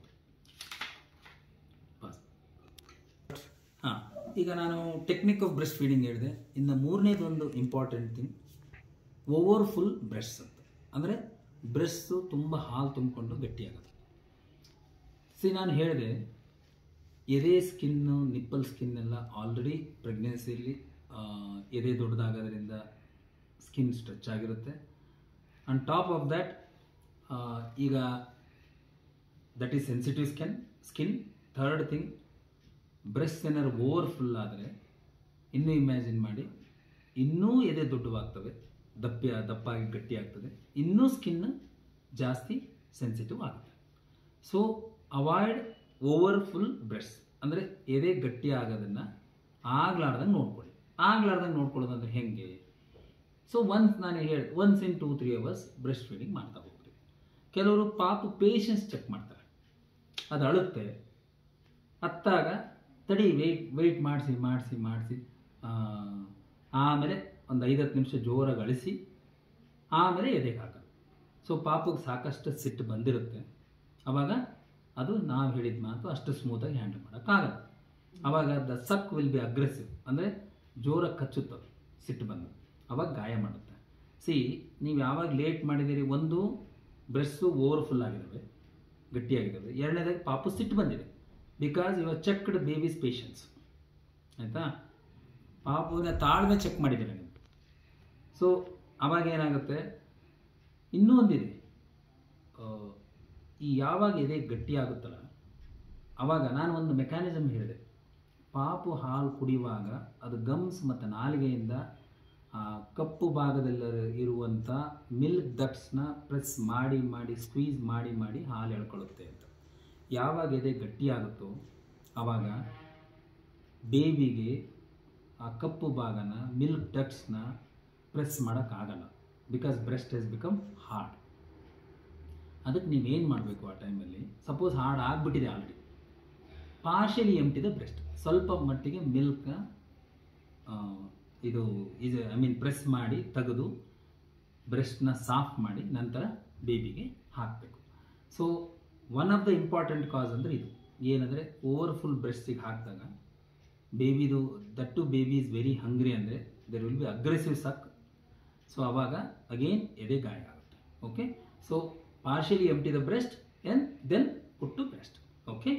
A: ಹಾಂ, ಈಗ ನಾನು ಟೆಕ್ನಿಕ್ ಆಫ್ ಬ್ರೆಸ್ಟ್ ಫೀಡಿಂಗ್ ಹೇಳಿದೆ. ಇನ್ನು ಮೂರನೇದೊಂದು important thing, over full breasts ಅಂತ. ಅಂದರೆ ಬ್ರೆಸ್ಟು ತುಂಬ ಹಾಲು ತುಂಬಿಕೊಂಡು ಗಟ್ಟಿಯಾಗುತ್ತೆ. ಸಿ ನಾನು ಹೇಳಿದೆ ಎದೆ ಸ್ಕಿನ್ನು ನಿಪ್ಪಲ್ ಸ್ಕಿನ್ ಎಲ್ಲ ಆಲ್ರೆಡಿ ಪ್ರೆಗ್ನೆನ್ಸಿಯಲ್ಲಿ ಎದೆ ದೊಡ್ಡದಾಗೋದ್ರಿಂದ ಸ್ಕಿನ್ ಸ್ಟ್ರೆಚ್ ಆಗಿರುತ್ತೆ. ಆನ್ ಟಾಪ್ ಆಫ್ ದ್ಯಾಟ್ ಈಗ that is sensitive skin skin third thing, breast ಏನಾದ್ರು ಓವರ್ ಫುಲ್ ಆದರೆ ಇನ್ನೂ ಇಮ್ಯಾಜಿನ್ ಮಾಡಿ, ಇನ್ನೂ ಎದೆ ದೊಡ್ಡವಾಗ್ತವೆ, ದಪ್ಪಿ ದಪ್ಪಾಗಿ ಗಟ್ಟಿ ಆಗ್ತದೆ, ಇನ್ನೂ ಸ್ಕಿನ್ ಜಾಸ್ತಿ ಸೆನ್ಸಿಟಿವ್ ಆಗುತ್ತೆ. So avoid over full breast. ಅಂದರೆ ಎದೆ ಗಟ್ಟಿ ಆಗೋದನ್ನು ಆಗ್ಲಾರ್ದಂಗೆ ನೋಡ್ಕೊಳ್ಳಿ. ಆಗ್ಲಾರ್ದಂಗೆ ನೋಡ್ಕೊಳ್ಳೋದು ಅಂದರೆ ಹೆಂಗೆ? ಸೊ ಒನ್ಸ್ ನಾನು ಹೇಳಿ once in two three hours breast feeding ಮಾಡ್ತಾ ಹೋಗ್ತೀವಿ. ಕೆಲವರು ಪಾಪು ಪೇಷನ್ಸ್ ಚೆಕ್ ಮಾಡ್ತಾರೆ, ಅದು ಅಳುತ್ತೆ, ಹತ್ತಾಗ ತಡಿ ವೆಯ್ಟ್ ವೆಯ್ಟ್ ಮಾಡಿಸಿ ಮಾಡಿಸಿ ಮಾಡಿಸಿ ಆಮೇಲೆ ಒಂದು ಐದತ್ತು ನಿಮಿಷ ಜೋರಾಗಿ ಅಳಿಸಿ ಆಮೇಲೆ ಎದೆಗೆ ಹಾಕೋದು. ಸೊ ಪಾಪುಗೆ ಸಾಕಷ್ಟು ಸಿಟ್ಟು ಬಂದಿರುತ್ತೆ. ಆವಾಗ ಅದು ನಾವು ಹೇಳಿದ ಮಾತು ಅಷ್ಟು ಸ್ಮೂತಾಗಿ ಹ್ಯಾಂಡಲ್ ಮಾಡೋಕ್ಕಾಗಲ್ಲ. ಆವಾಗ the suck will be aggressive, ಅಂದರೆ ಜೋರಾಗಿ ಕಚ್ಚುತ್ತದೆ ಸಿಟ್ಟು ಬಂದು, ಆವಾಗ ಗಾಯ ಮಾಡುತ್ತೆ. ಸಿ ನೀವು ಯಾವಾಗ ಲೇಟ್ ಮಾಡಿದ್ದೀರಿ, ಒಂದು ಬ್ರೆಸ್ಸು ಓವರ್ ಫುಲ್ ಆಗಿದ್ದಾವೆ, ಗಟ್ಟಿಯಾಗಿದ್ದಾವೆ. ಎರಡನೇದಾಗಿ ಪಾಪು ಸಿಟ್ಟು ಬಂದಿದೆ, because you are checked baby's patience. ಆಯಿತಾ, ಪಾಪುವಿನ ತಾಳ್ಮೆ ಚೆಕ್ ಮಾಡಿದ್ದೀರ ನೀವು. ಸೊ ಆವಾಗ ಏನಾಗುತ್ತೆ, ಇನ್ನೂ ಒಂದಿದೆ, ಈ ಯಾವಾಗ ಎದೆ ಗಟ್ಟಿಯಾಗುತ್ತಲ್ಲ ಆವಾಗ ನಾನು ಒಂದು ಮೆಕ್ಯಾನಿಸಮ್ ಹೇಳಿದೆ. ಪಾಪು ಹಾಲು ಕುಡಿಯುವಾಗ ಅದು ಗಮ್ಸ್ ಮತ್ತು ನಾಲಿಗೆಯಿಂದ ಕಪ್ಪು ಭಾಗದಲ್ಲಿ ಇರುವಂಥ ಮಿಲ್ಕ್ ಡಕ್ಟ್ಸ್ನ ಪ್ರೆಸ್ ಮಾಡಿ ಮಾಡಿ ಸ್ಕ್ವೀಸ್ ಮಾಡಿ ಮಾಡಿ ಹಾಲು ಎಳ್ಕೊಳ್ಳುತ್ತೆ ಅಂತ. ಯಾವಾಗ ಎದೆ ಗಟ್ಟಿಯಾಗುತ್ತೋ ಆವಾಗ ಬೇಬಿಗೆ ಆ ಕಪ್ಪು ಭಾಗನ ಮಿಲ್ಕ್ ಡಕ್ಟ್ಸ್ನ ಪ್ರೆಸ್ ಮಾಡೋಕ್ಕಾಗಲ್ಲ, because breast has become hard. ಅದಕ್ಕೆ ನೀವೇನು ಮಾಡಬೇಕು ಆ ಟೈಮಲ್ಲಿ, ಸಪೋಸ್ ಹಾರ್ಡ್ ಆಗಿಬಿಟ್ಟಿದೆ ಆಲ್ರೆಡಿ, ಪಾರ್ಷಿಯಲಿ ಎಂಟಿದ ಬ್ರೆಸ್ಟ್, ಸ್ವಲ್ಪ ಮಟ್ಟಿಗೆ ಮಿಲ್ಕ್ನ ಇದು ಇದು ಐ ಮೀನ್ ಪ್ರೆಸ್ ಮಾಡಿ ತೆಗೆದು ಬ್ರೆಸ್ಟ್ನ ಸಾಫ್ಟ್ ಮಾಡಿ ನಂತರ ಬೇಬಿಗೆ ಹಾಕಬೇಕು. So one of the important cause ಅಂದರೆ ಇದು ಏನಂದರೆ, ಓವರ್ಫುಲ್ ಬ್ರೆಸ್ಟಿಗೆ ಹಾಕಿದಾಗ ಬೇಬಿದು that to baby is very hungry ಅಂದರೆ there will be aggressive suck. So ಆವಾಗ ಅಗೇನ್ ಎದೆ ಗಾಯ ಆಗುತ್ತೆ. Okay, so partially empty the breast and then put to breast. Okay,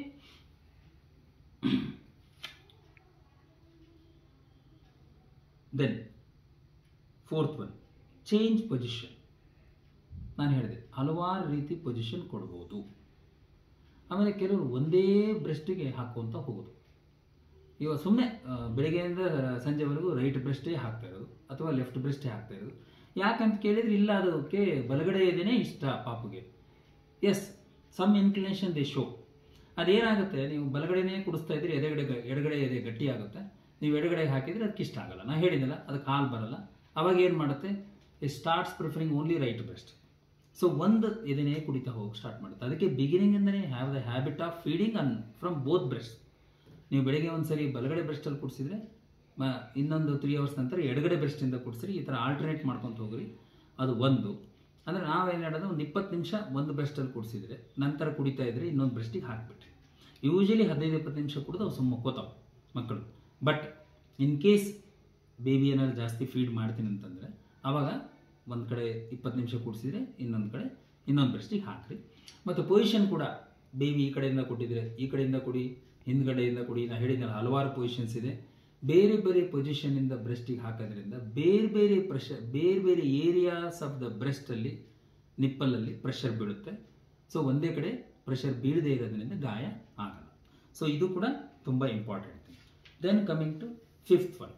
A: then fourth one, change position. ನಾನು ಹೇಳಿದೆ ಹಲವಾರು ರೀತಿ ಪೊಸಿಷನ್ ಕೊಡ್ಬೋದು. ಆಮೇಲೆ ಕೆಲವರು ಒಂದೇ ಬ್ರೆಸ್ಟಿಗೆ ಹಾಕುವಂತ ಹೋಗೋದು. ಇವಾಗ ಸುಮ್ಮನೆ ಬೆಳಗ್ಗೆಯಿಂದ ಸಂಜೆವರೆಗೂ ರೈಟ್ ಬ್ರೆಸ್ಟೇ ಹಾಕ್ತಾ ಇರೋದು ಅಥವಾ ಲೆಫ್ಟ್ ಬ್ರೆಸ್ಟೇ ಹಾಕ್ತಾ ಇರೋದು. ಯಾಕಂತ ಕೇಳಿದ್ರೆ ಇಲ್ಲ, ಅದಕ್ಕೆ ಬಲಗಡೆ ಎದೆನೇ ಇಷ್ಟ ಪಾಪುಗೆ. Yes, some inclination they show. ಅದೇನಾಗುತ್ತೆ, ನೀವು ಬಲಗಡೆನೇ ಕುಡಿಸ್ತಾ ಇದ್ರಿ, ಎದೆಗಡೆ ಎಡಗಡೆ ಎದೆ ಗಟ್ಟಿ ಆಗುತ್ತೆ. ನೀವು ಎಡಗಡೆಗೆ ಹಾಕಿದರೆ ಅದಕ್ಕೆ ಇಷ್ಟ ಆಗಲ್ಲ. ನಾನು ಹೇಳಿದ್ನಲ್ಲ, ಅದಕ್ಕೆ ಹಾಲು ಬರಲ್ಲ. ಅವಾಗ ಏನು ಮಾಡುತ್ತೆ, it starts preferring only right breast. So ಒಂದು ಎದೆನೇ ಕುಡಿತಾ ಹೋಗಿ ಸ್ಟಾರ್ಟ್ ಮಾಡುತ್ತೆ. ಅದಕ್ಕೆ ಬಿಗಿನಿಂಗಿಂದನೇ have the habit of feeding on from both breast. ನೀವು ಬೆಳಗ್ಗೆ ಒಂದು ಸರಿ ಬಲಗಡೆ ಬ್ರೆಸ್ಟಲ್ಲಿ ಕುಡಿಸಿದ್ರೆ ಮ ಇನ್ನೊಂದು ತ್ರೀ ಅವರ್ಸ್ ನಂತರ ಎಡಗಡೆ ಬ್ರೆಸ್ಟಿಂದ ಕುಡಿಸಿರಿ. ಈ ಥರ ಆಲ್ಟರ್ನೇಟ್ ಮಾಡ್ಕೊತ ಹೋಗ್ರಿ. ಅದು ಒಂದು. ಅಂದರೆ ನಾವೇನು ಹೇಳೋದು, ಒಂದು ಇಪ್ಪತ್ತು ನಿಮಿಷ ಒಂದು ಬ್ರೆಸ್ಟಲ್ಲಿ ಕುಡಿಸಿದ್ರೆ ನಂತರ ಕುಡಿತಾ ಇದ್ರೆ ಇನ್ನೊಂದು ಬ್ರೆಸ್ಟಿಗೆ ಹಾಕಿಬಿಟ್ರಿ. ಯೂಶಲಿ ಹದಿನೈದು ಇಪ್ಪತ್ತು ನಿಮಿಷ ಕುಡಿದು ಅವು ಸುಮ್ಮ ಕೋತಾವೆ ಮಕ್ಕಳು. ಬಟ್ ಇನ್ ಕೇಸ್ ಬೇಬಿ ಏನಾದ್ರು ಜಾಸ್ತಿ ಫೀಡ್ ಮಾಡ್ತೀನಿ ಅಂತಂದರೆ ಆವಾಗ ಒಂದು ಕಡೆ ಇಪ್ಪತ್ತು ನಿಮಿಷ ಕುಡಿಸಿದ್ರೆ ಇನ್ನೊಂದು ಕಡೆ ಇನ್ನೊಂದು ಬ್ರೆಸ್ಟಿಗೆ ಹಾಕ್ರಿ. ಮತ್ತು ಪೊಸಿಷನ್ ಕೂಡ ಬೇಬಿ ಈ ಕಡೆಯಿಂದ ಕೊಟ್ಟಿದ್ರೆ ಈ ಕಡೆಯಿಂದ ಕೊಡಿ, ಹಿಂದ್ಗಡೆಯಿಂದ ಕೊಡಿ. ನಾನು ಹೇಳಿದ್ನಲ್ಲ ಹಲವಾರು ಪೊಸಿಷನ್ಸ್ ಇದೆ. ಬೇರೆ ಬೇರೆ ಪೊಸಿಷನ್ನಿಂದ ಬ್ರೆಸ್ಟಿಗೆ ಹಾಕೋದ್ರಿಂದ ಬೇರೆ ಬೇರೆ ಪ್ರೆಷರ್ ಬೇರೆ ಬೇರೆ ಏರಿಯಾಸ್ ಆಫ್ ದ ಬ್ರೆಸ್ಟಲ್ಲಿ ನಿಪ್ಪಲಲ್ಲಿ ಪ್ರೆಷರ್ ಬೀಳುತ್ತೆ. ಸೊ ಒಂದೇ ಕಡೆ ಪ್ರೆಷರ್ ಬೀಳದೇ ಇರೋದ್ರಿಂದ ಗಾಯ ಆಗಲ್ಲ. ಸೊ ಇದು ಕೂಡ ತುಂಬ important. Then coming to fifth one,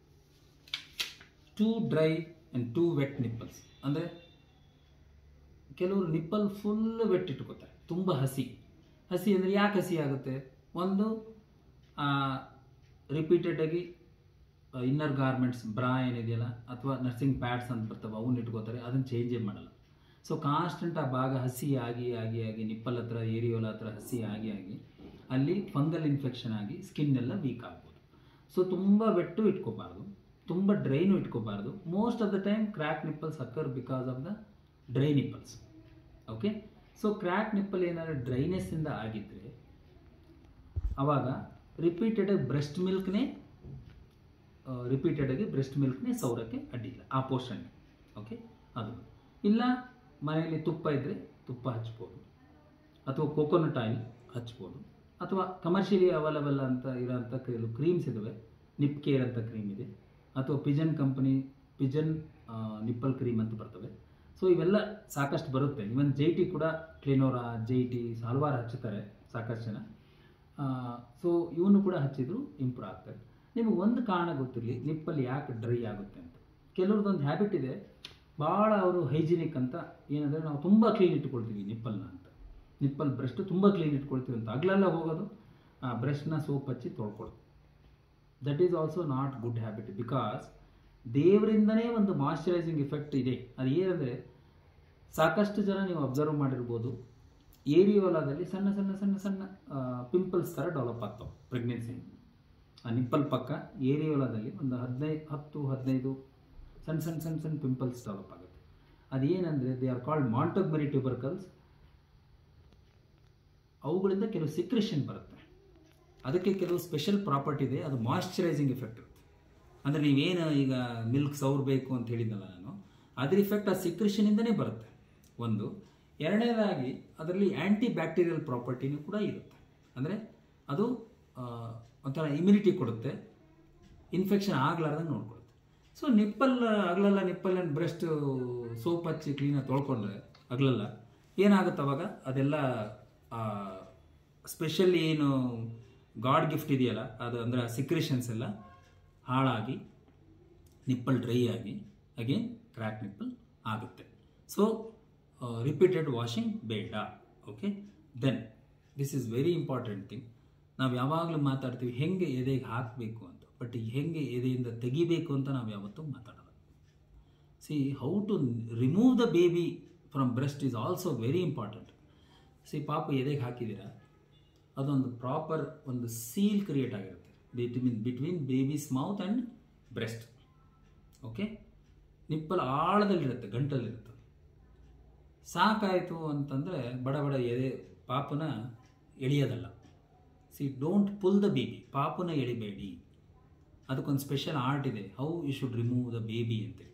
A: too dry and too wet nipples. ಅಂದರೆ ಕೆಲವರು ನಿಪ್ಪಲ್ ಫುಲ್ ವೆಟ್ ಇಟ್ಕೋತಾರೆ, ತುಂಬ ಹಸಿ. ಹಸಿ ಅಂದರೆ ಯಾಕೆ ಹಸಿ ಆಗುತ್ತೆ? ಒಂದು ರಿಪೀಟೆಡಾಗಿ ಇನ್ನರ್ ಗಾರ್ಮೆಂಟ್ಸ್ ಬ್ರಾ ಏನಿದೆಯಲ್ಲ ಅಥವಾ ನರ್ಸಿಂಗ್ ಪ್ಯಾಡ್ಸ್ ಅಂತ ಬರ್ತವೆ ಅವನ್ನ ಇಟ್ಕೋತಾರೆ, ಅದನ್ನು ಚೇಂಜೇ ಮಾಡಲ್ಲ. ಸೊ ಕಾನ್ಸ್ಟೆಂಟ್ ಆ ಭಾಗ ಹಸಿ ಆಗಿ ಆಗಿ ಆಗಿ ನಿಪ್ಪಲ್ ಹತ್ರ ಏರಿಯೋಲ ಹತ್ರ ಹಸಿ ಆಗಿ ಆಗಿ ಅಲ್ಲಿ ಫಂಗಲ್ ಇನ್ಫೆಕ್ಷನ್ ಆಗಿ ಸ್ಕಿನ್ ಎಲ್ಲ ವೀಕ್ ಆಗ್ಬೋದು. ಸೊ ತುಂಬ ವೆಟ್ಟು ಇಟ್ಕೋಬಾರ್ದು, ತುಂಬ ಡ್ರೈನು ಇಟ್ಕೋಬಾರ್ದು. Most of the time crack nipples occur because of the dry nipples. Okay, so crack nipple ಏನಾದ್ರು ಡ್ರೈನೆಸ್ಸಿಂದ ಆಗಿದ್ದರೆ ಆವಾಗ ರಿಪೀಟೆಡಾಗಿ ಬ್ರೆಸ್ಟ್ ಮಿಲ್ಕ್ನೇ ರಿಪೀಟೆಡಾಗಿ ಬ್ರೆಸ್ಟ್ ಮಿಲ್ಕ್ನೇ ಸೌರಕ್ಕೆ ಅಡ್ಡಿಲ್ಲ ಆ ಪೋರ್ಷನ್ಗೆ. ಓಕೆ, ಅದು ಇಲ್ಲ ಮನೆಯಲ್ಲಿ ತುಪ್ಪ ಇದ್ದರೆ ತುಪ್ಪ ಹಚ್ಬೋದು, ಅಥವಾ ಕೋಕೋನಟ್ ಆಯಿಲ್ ಹಚ್ಬೋದು, ಅಥವಾ ಕಮರ್ಷಿಯಲಿ ಅವೈಲಬಲ್ ಅಂತ ಇರೋಂಥ ಕೆಲವು ಕ್ರೀಮ್ಸ್ ಇದ್ದಾವೆ. ನಿಪ್ ಕೇರ್ ಅಂತ ಕ್ರೀಮ್ ಇದೆ, ಅಥವಾ Pigeon company Pigeon nipple cream ಅಂತ ಬರ್ತವೆ. ಸೊ ಇವೆಲ್ಲ ಸಾಕಷ್ಟು ಬರುತ್ತೆ. ಇವನ್ ಜೈ ಟಿ ಕೂಡ ಕ್ಲಿನೋರಾ ಜೈ ಟಿ ಹಲವಾರು ಹಚ್ಚುತ್ತಾರೆ ಸಾಕಷ್ಟು ಜನ. ಸೊ ಇವನು ಕೂಡ ಹಚ್ಚಿದ್ರು ಇಂಪ್ರೂವ್ ಆಗ್ತದೆ. ನಿಮಗೆ ಒಂದು ಕಾರಣ ಗೊತ್ತಿರಲಿ ನಿಪ್ಪಲ್ ಯಾಕೆ ಡ್ರೈ ಆಗುತ್ತೆ ಅಂತ. ಕೆಲವ್ರದ್ದೊಂದು ಹ್ಯಾಬಿಟ್ ಇದೆ, ಭಾಳ ಅವರು ಹೈಜಿನಿಕ್ ಅಂತ ಏನಂದರೆ ನಾವು ತುಂಬ ಕ್ಲೀನ್ ಇಟ್ಕೊಳ್ತೀವಿ ನಿಪ್ಪಲ್ನ ಅಂತ. ನಿಪ್ಪಲ್ ಬ್ರೆಸ್ಟ್ ತುಂಬ ಕ್ಲೀನ್ ಇಟ್ಕೊಳ್ತೀವಿ ಅಂತ ಹಗಲೆಲ್ಲ ಹೋಗೋದು ಆ ಬ್ರೆಸ್ಟ್ನ ಸೋಪ್ ಹಚ್ಚಿ ತೊಳ್ಕೊಳ್ಳೋದು. That is also not good habit. Because ದೇವರಿಂದನೇ ಒಂದು ಮಾಯ್ಶ್ಚರೈಸಿಂಗ್ ಇಫೆಕ್ಟ್ ಇದೆ. ಅದು ಏನಂದರೆ ಸಾಕಷ್ಟು ಜನ ನೀವು ಅಬ್ಸರ್ವ್ ಮಾಡಿರ್ಬೋದು, ಏರಿಯೋಲಾದಲ್ಲಿ ಸಣ್ಣ ಸಣ್ಣ ಸಣ್ಣ ಸಣ್ಣ ಪಿಂಪಲ್ಸ್ ಥರ ಡೆವಲಪ್ ಆಗ್ತಾವೆ ಪ್ರೆಗ್ನೆನ್ಸಿ. ಆ ನಿಪ್ಪಲ್ ಪಕ್ಕ ಏರಿಯೋಲಾದಲ್ಲಿ ಒಂದು ಹದಿನೈದು ಹತ್ತು ಹದಿನೈದು ಸಣ್ಣ ಸಣ್ಣ ಸಣ್ಣ ಸಣ್ಣ ಪಿಂಪಲ್ಸ್ ಡೆವಲಪ್ ಆಗುತ್ತೆ. ಅದೇನೆಂದರೆ they are called Montgomery tubercles. ಅವುಗಳಿಂದ ಕೆಲವು ಸಿಕ್ರೇಷನ್ ಬರುತ್ತೆ. ಅದಕ್ಕೆ ಕೆಲವು ಸ್ಪೆಷಲ್ ಪ್ರಾಪರ್ಟಿ ಇದೆ, ಅದು ಮಾಯ್ಶ್ಚರೈಸಿಂಗ್ ಇಫೆಕ್ಟ್ ಇರುತ್ತೆ. ಅಂದರೆ ನೀವೇನು ಈಗ ಮಿಲ್ಕ್ ಸೌರಬೇಕು ಅಂತ ಹೇಳಿದ್ನಲ್ಲ ನಾನು, ಅದ್ರ ಇಫೆಕ್ಟ್ ಆ ಸಿಕ್ರೇಷನಿಂದನೇ ಬರುತ್ತೆ ಒಂದು. ಎರಡನೇದಾಗಿ ಅದರಲ್ಲಿ ಆ್ಯಂಟಿ ಬ್ಯಾಕ್ಟೀರಿಯಲ್ ಪ್ರಾಪರ್ಟಿನೂ ಕೂಡ ಇರುತ್ತೆ. ಅಂದರೆ ಅದು ಒಂಥರ ಇಮ್ಯುನಿಟಿ ಕೊಡುತ್ತೆ, ಇನ್ಫೆಕ್ಷನ್ ಆಗ್ಲಾರ್ದಂಗೆ ನೋಡ್ಕೊಳುತ್ತೆ. ಸೊ ನಿಪ್ಪಲ್ ಆಗಲೆಲ್ಲ ನಿಪ್ಪಲ್ ಆ್ಯಂಡ್ ಬ್ರೆಸ್ಟ್ ಸೋಪ್ ಹಚ್ಚಿ ಕ್ಲೀನಾಗಿ ತೊಳ್ಕೊಂಡ್ರೆ ಆಗಲೆಲ್ಲ ಏನಾಗುತ್ತೆ ಅವಾಗ ಅದೆಲ್ಲ ಸ್ಪೆಷಲಿ ಏನು ಗಾಡ್ ಗಿಫ್ಟ್ ಇದೆಯಲ್ಲ ಅದು ಅಂದರೆ ಆ ಸಿಕ್ರೇಷನ್ಸ್ ಎಲ್ಲ ಹಾಳಾಗಿ ನಿಪ್ಪಲ್ ಡ್ರೈ ಆಗಿ ಅಗೇನ್ ಕ್ರ್ಯಾಕ್ ನಿಪ್ಪಲ್ ಆಗುತ್ತೆ. ಸೊ ರಿಪೀಟೆಡ್ ವಾಷಿಂಗ್ ಬೇಡ. Okay, then this is very important thing. ನಾವು ಯಾವಾಗಲೂ ಮಾತಾಡ್ತೀವಿ ಹೆಂಗೆ ಎದೆಗೆ ಹಾಕಬೇಕು ಅಂತ, ಬಟ್ ಹೆಂಗೆ ಎದೆಯಿಂದ ತೆಗಿಬೇಕು ಅಂತ ನಾವು ಯಾವತ್ತೂ ಮಾತಾಡೋಲ್ಲ. See how to remove the baby from breast is also very important. See ಪಾಪು ಎದೆಗೆ ಹಾಕಿದ್ದೀರಾ, ಅದೊಂದು ಪ್ರಾಪರ್ ಒಂದು ಸೀಲ್ ಕ್ರಿಯೇಟ್ ಆಗಿರುತ್ತೆ between between baby's mouth and breast. Okay, nipple ಆಳದಲ್ಲಿರುತ್ತೆ, ಗಂಟಲಿರುತ್ತೆ. ಸಾಕಾಯಿತು ಅಂತಂದರೆ ಬಡ ಬಡ ಎದೆ ಪಾಪನ ಎಳೆಯೋದಲ್ಲ. See don't pull the baby, ಪಾಪನ ಎಳಿಬೇಡಿ. ಅದಕ್ಕೊಂದು ಸ್ಪೆಷಲ್ ಆರ್ಟ್ ಇದೆ, how you should remove the baby ಅಂತೇಳಿ.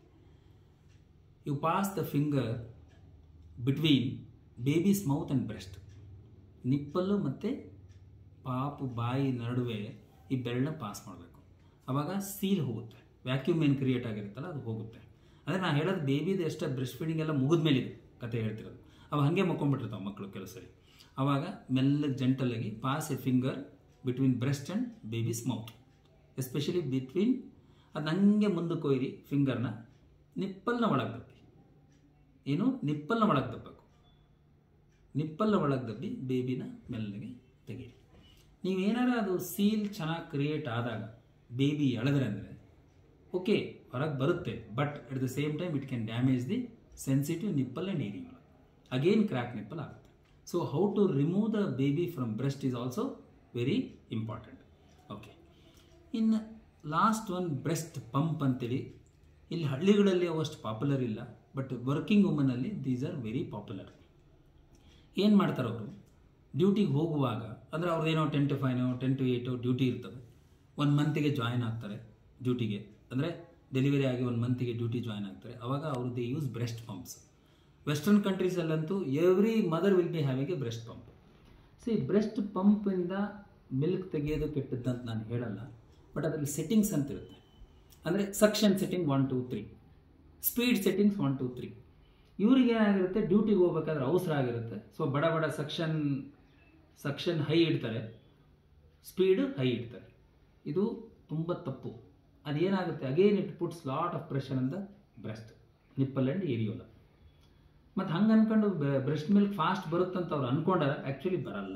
A: You pass the finger between baby's mouth and breast. Nipple ಮತ್ತು ಪಾಪು ಬಾಯಿ ನಡುವೆ ಈ ಬೆರಳನ್ನ ಪಾಸ್ ಮಾಡಬೇಕು. ಆವಾಗ ಸೀಲ್ ಹೋಗುತ್ತೆ, ವ್ಯಾಕ್ಯೂಮ್ ಏನು ಕ್ರಿಯೇಟ್ ಆಗಿರುತ್ತಲ್ಲ ಅದು ಹೋಗುತ್ತೆ. ಅಂದರೆ ನಾನು ಹೇಳೋದು ಬೇಬಿದು ಎಷ್ಟೇ ಬ್ರೆಸ್ಟ್ ಫೀಡಿಂಗ್ ಎಲ್ಲ ಮುಗಿದ ಮೇಲಿದೆ ಕತೆ ಹೇಳ್ತಿರೋದು. ಅವು ಹಾಗೆ ಮಕ್ಕೊಂಡ್ಬಿಟ್ಟಿರ್ತಾವೆ ಮಕ್ಕಳು ಕೆಲವು ಸರಿ. ಆವಾಗ ಮೆಲ್ಲಗೆ ಜಂಟಲಾಗಿ pass a finger between breast and baby's mouth, especially between ಅದು ಹಂಗೆ ಮುಂದಕ್ಕೆ ಒಯ್ರಿ ಫಿಂಗರ್ನ ನಿಪ್ಪಲ್ನ ಒಳಗೆ ದಬ್ಬಿ. ಏನು ನಿಪ್ಪಲ್ನ ಒಳಗೆ ದಬ್ಬಬೇಕು. ನಿಪ್ಪಲ್ನ ಒಳಗೆ ದಬ್ಬಿ ಬೇಬಿನ ಮೆಲ್ಲಗೆ ತೆಗೀರಿ. ನೀವೇನಾರ ಅದು ಸೀಲ್ ಚೆನ್ನಾಗಿ ಕ್ರಿಯೇಟ್ ಆದಾಗ ಬೇಬಿ ಎಳೆದ್ರೆ ಅಂದರೆ ಓಕೆ ಹೊರಗೆ ಬರುತ್ತೆ, but at the same time it can damage the sensitive nipple and area. Again crack nipple ಆಗುತ್ತೆ. So how to remove the baby from breast is also very important. Okay, ಇನ್ನು last one breast pump ಅಂತೇಳಿ. ಇಲ್ಲಿ ಹಳ್ಳಿಗಳಲ್ಲಿ ಅವಷ್ಟು popular ಇಲ್ಲ, but working ವುಮನಲ್ಲಿ these are very popular. ಏನು ಮಾಡ್ತಾರೆ ಅವರು, ಡ್ಯೂಟಿಗೆ ಹೋಗುವಾಗ ಅಂದರೆ ಅವ್ರದ್ದೇನೋ ಟೆನ್ ಟು ಫೈನೋ ಟೆನ್ ಟು ಏಯ್ಟೋ ಡ್ಯೂಟಿ ಇರ್ತವೆ. ಒಂದು ಮಂತಿಗೆ ಜಾಯ್ನ್ ಆಗ್ತಾರೆ ಡ್ಯೂಟಿಗೆ, ಅಂದರೆ ಡೆಲಿವರಿ ಆಗಿ ಒಂದು ಮಂತಿಗೆ ಡ್ಯೂಟಿ ಜಾಯ್ನ್ ಆಗ್ತಾರೆ. ಆವಾಗ ಅವ್ರದ್ದು ಯೂಸ್ ಬ್ರೆಸ್ಟ್ ಪಂಪ್ಸ್. ವೆಸ್ಟರ್ನ್ ಕಂಟ್ರೀಸಲ್ಲಂತೂ every mother will be having a breast pump. See breast ಪಂಪಿಂದ ಮಿಲ್ಕ್ ತೆಗೆಯೋದು ಕೆಟ್ಟದ್ದಂತ ನಾನು ಹೇಳಲ್ಲ, ಬಟ್ ಅದರಲ್ಲಿ ಸೆಟ್ಟಿಂಗ್ಸ್ ಅಂತ ಇರುತ್ತೆ. ಅಂದರೆ suction setting one two three, speed settings one two three. ಇವ್ರಿಗೆ ಏನಾಗಿರುತ್ತೆ, ಡ್ಯೂಟಿಗೆ ಹೋಗ್ಬೇಕಾದ್ರೆ ಅವಸರ ಆಗಿರುತ್ತೆ. ಸೊ ಬಡ ಬಡ ಸಕ್ಷನ್ ಸಕ್ಷನ್ ಹೈ ಇಡ್ತಾರೆ, ಸ್ಪೀಡು ಹೈ ಇಡ್ತಾರೆ. ಇದು ತುಂಬ ತಪ್ಪು. ಅದೇನಾಗುತ್ತೆ, again it puts lot of pressure ಅಂತ ಬ್ರೆಸ್ಟ್ ನಿಪ್ಪಲ್ ಆ್ಯಂಡ್ ಏರಿಯೋಲ. ಮತ್ತು ಹಂಗೆ ಅಂದ್ಕೊಂಡು ಬ್ರೆಸ್ಟ್ ಮಿಲ್ಕ್ ಫಾಸ್ಟ್ ಬರುತ್ತಂತ ಅವ್ರು ಅಂದ್ಕೊಂಡಾರೆ, ಆ್ಯಕ್ಚುಲಿ ಬರಲ್ಲ.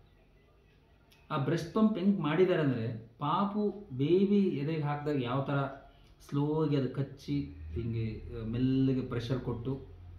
A: ಆ ಬ್ರೆಸ್ಟ್ ಪಂಪ್ ಹೆಂಗೆ ಮಾಡಿದ್ದಾರೆ ಅಂದರೆ, ಪಾಪು ಬೇಬಿ ಎದೆಗೆ ಹಾಕಿದಾಗ ಯಾವ ಥರ ಸ್ಲೋಗಿ ಅದು ಕಚ್ಚಿ ಹಿಂಗೆ ಮೆಲ್ಲಗೆ ಪ್ರೆಷರ್ ಕೊಟ್ಟು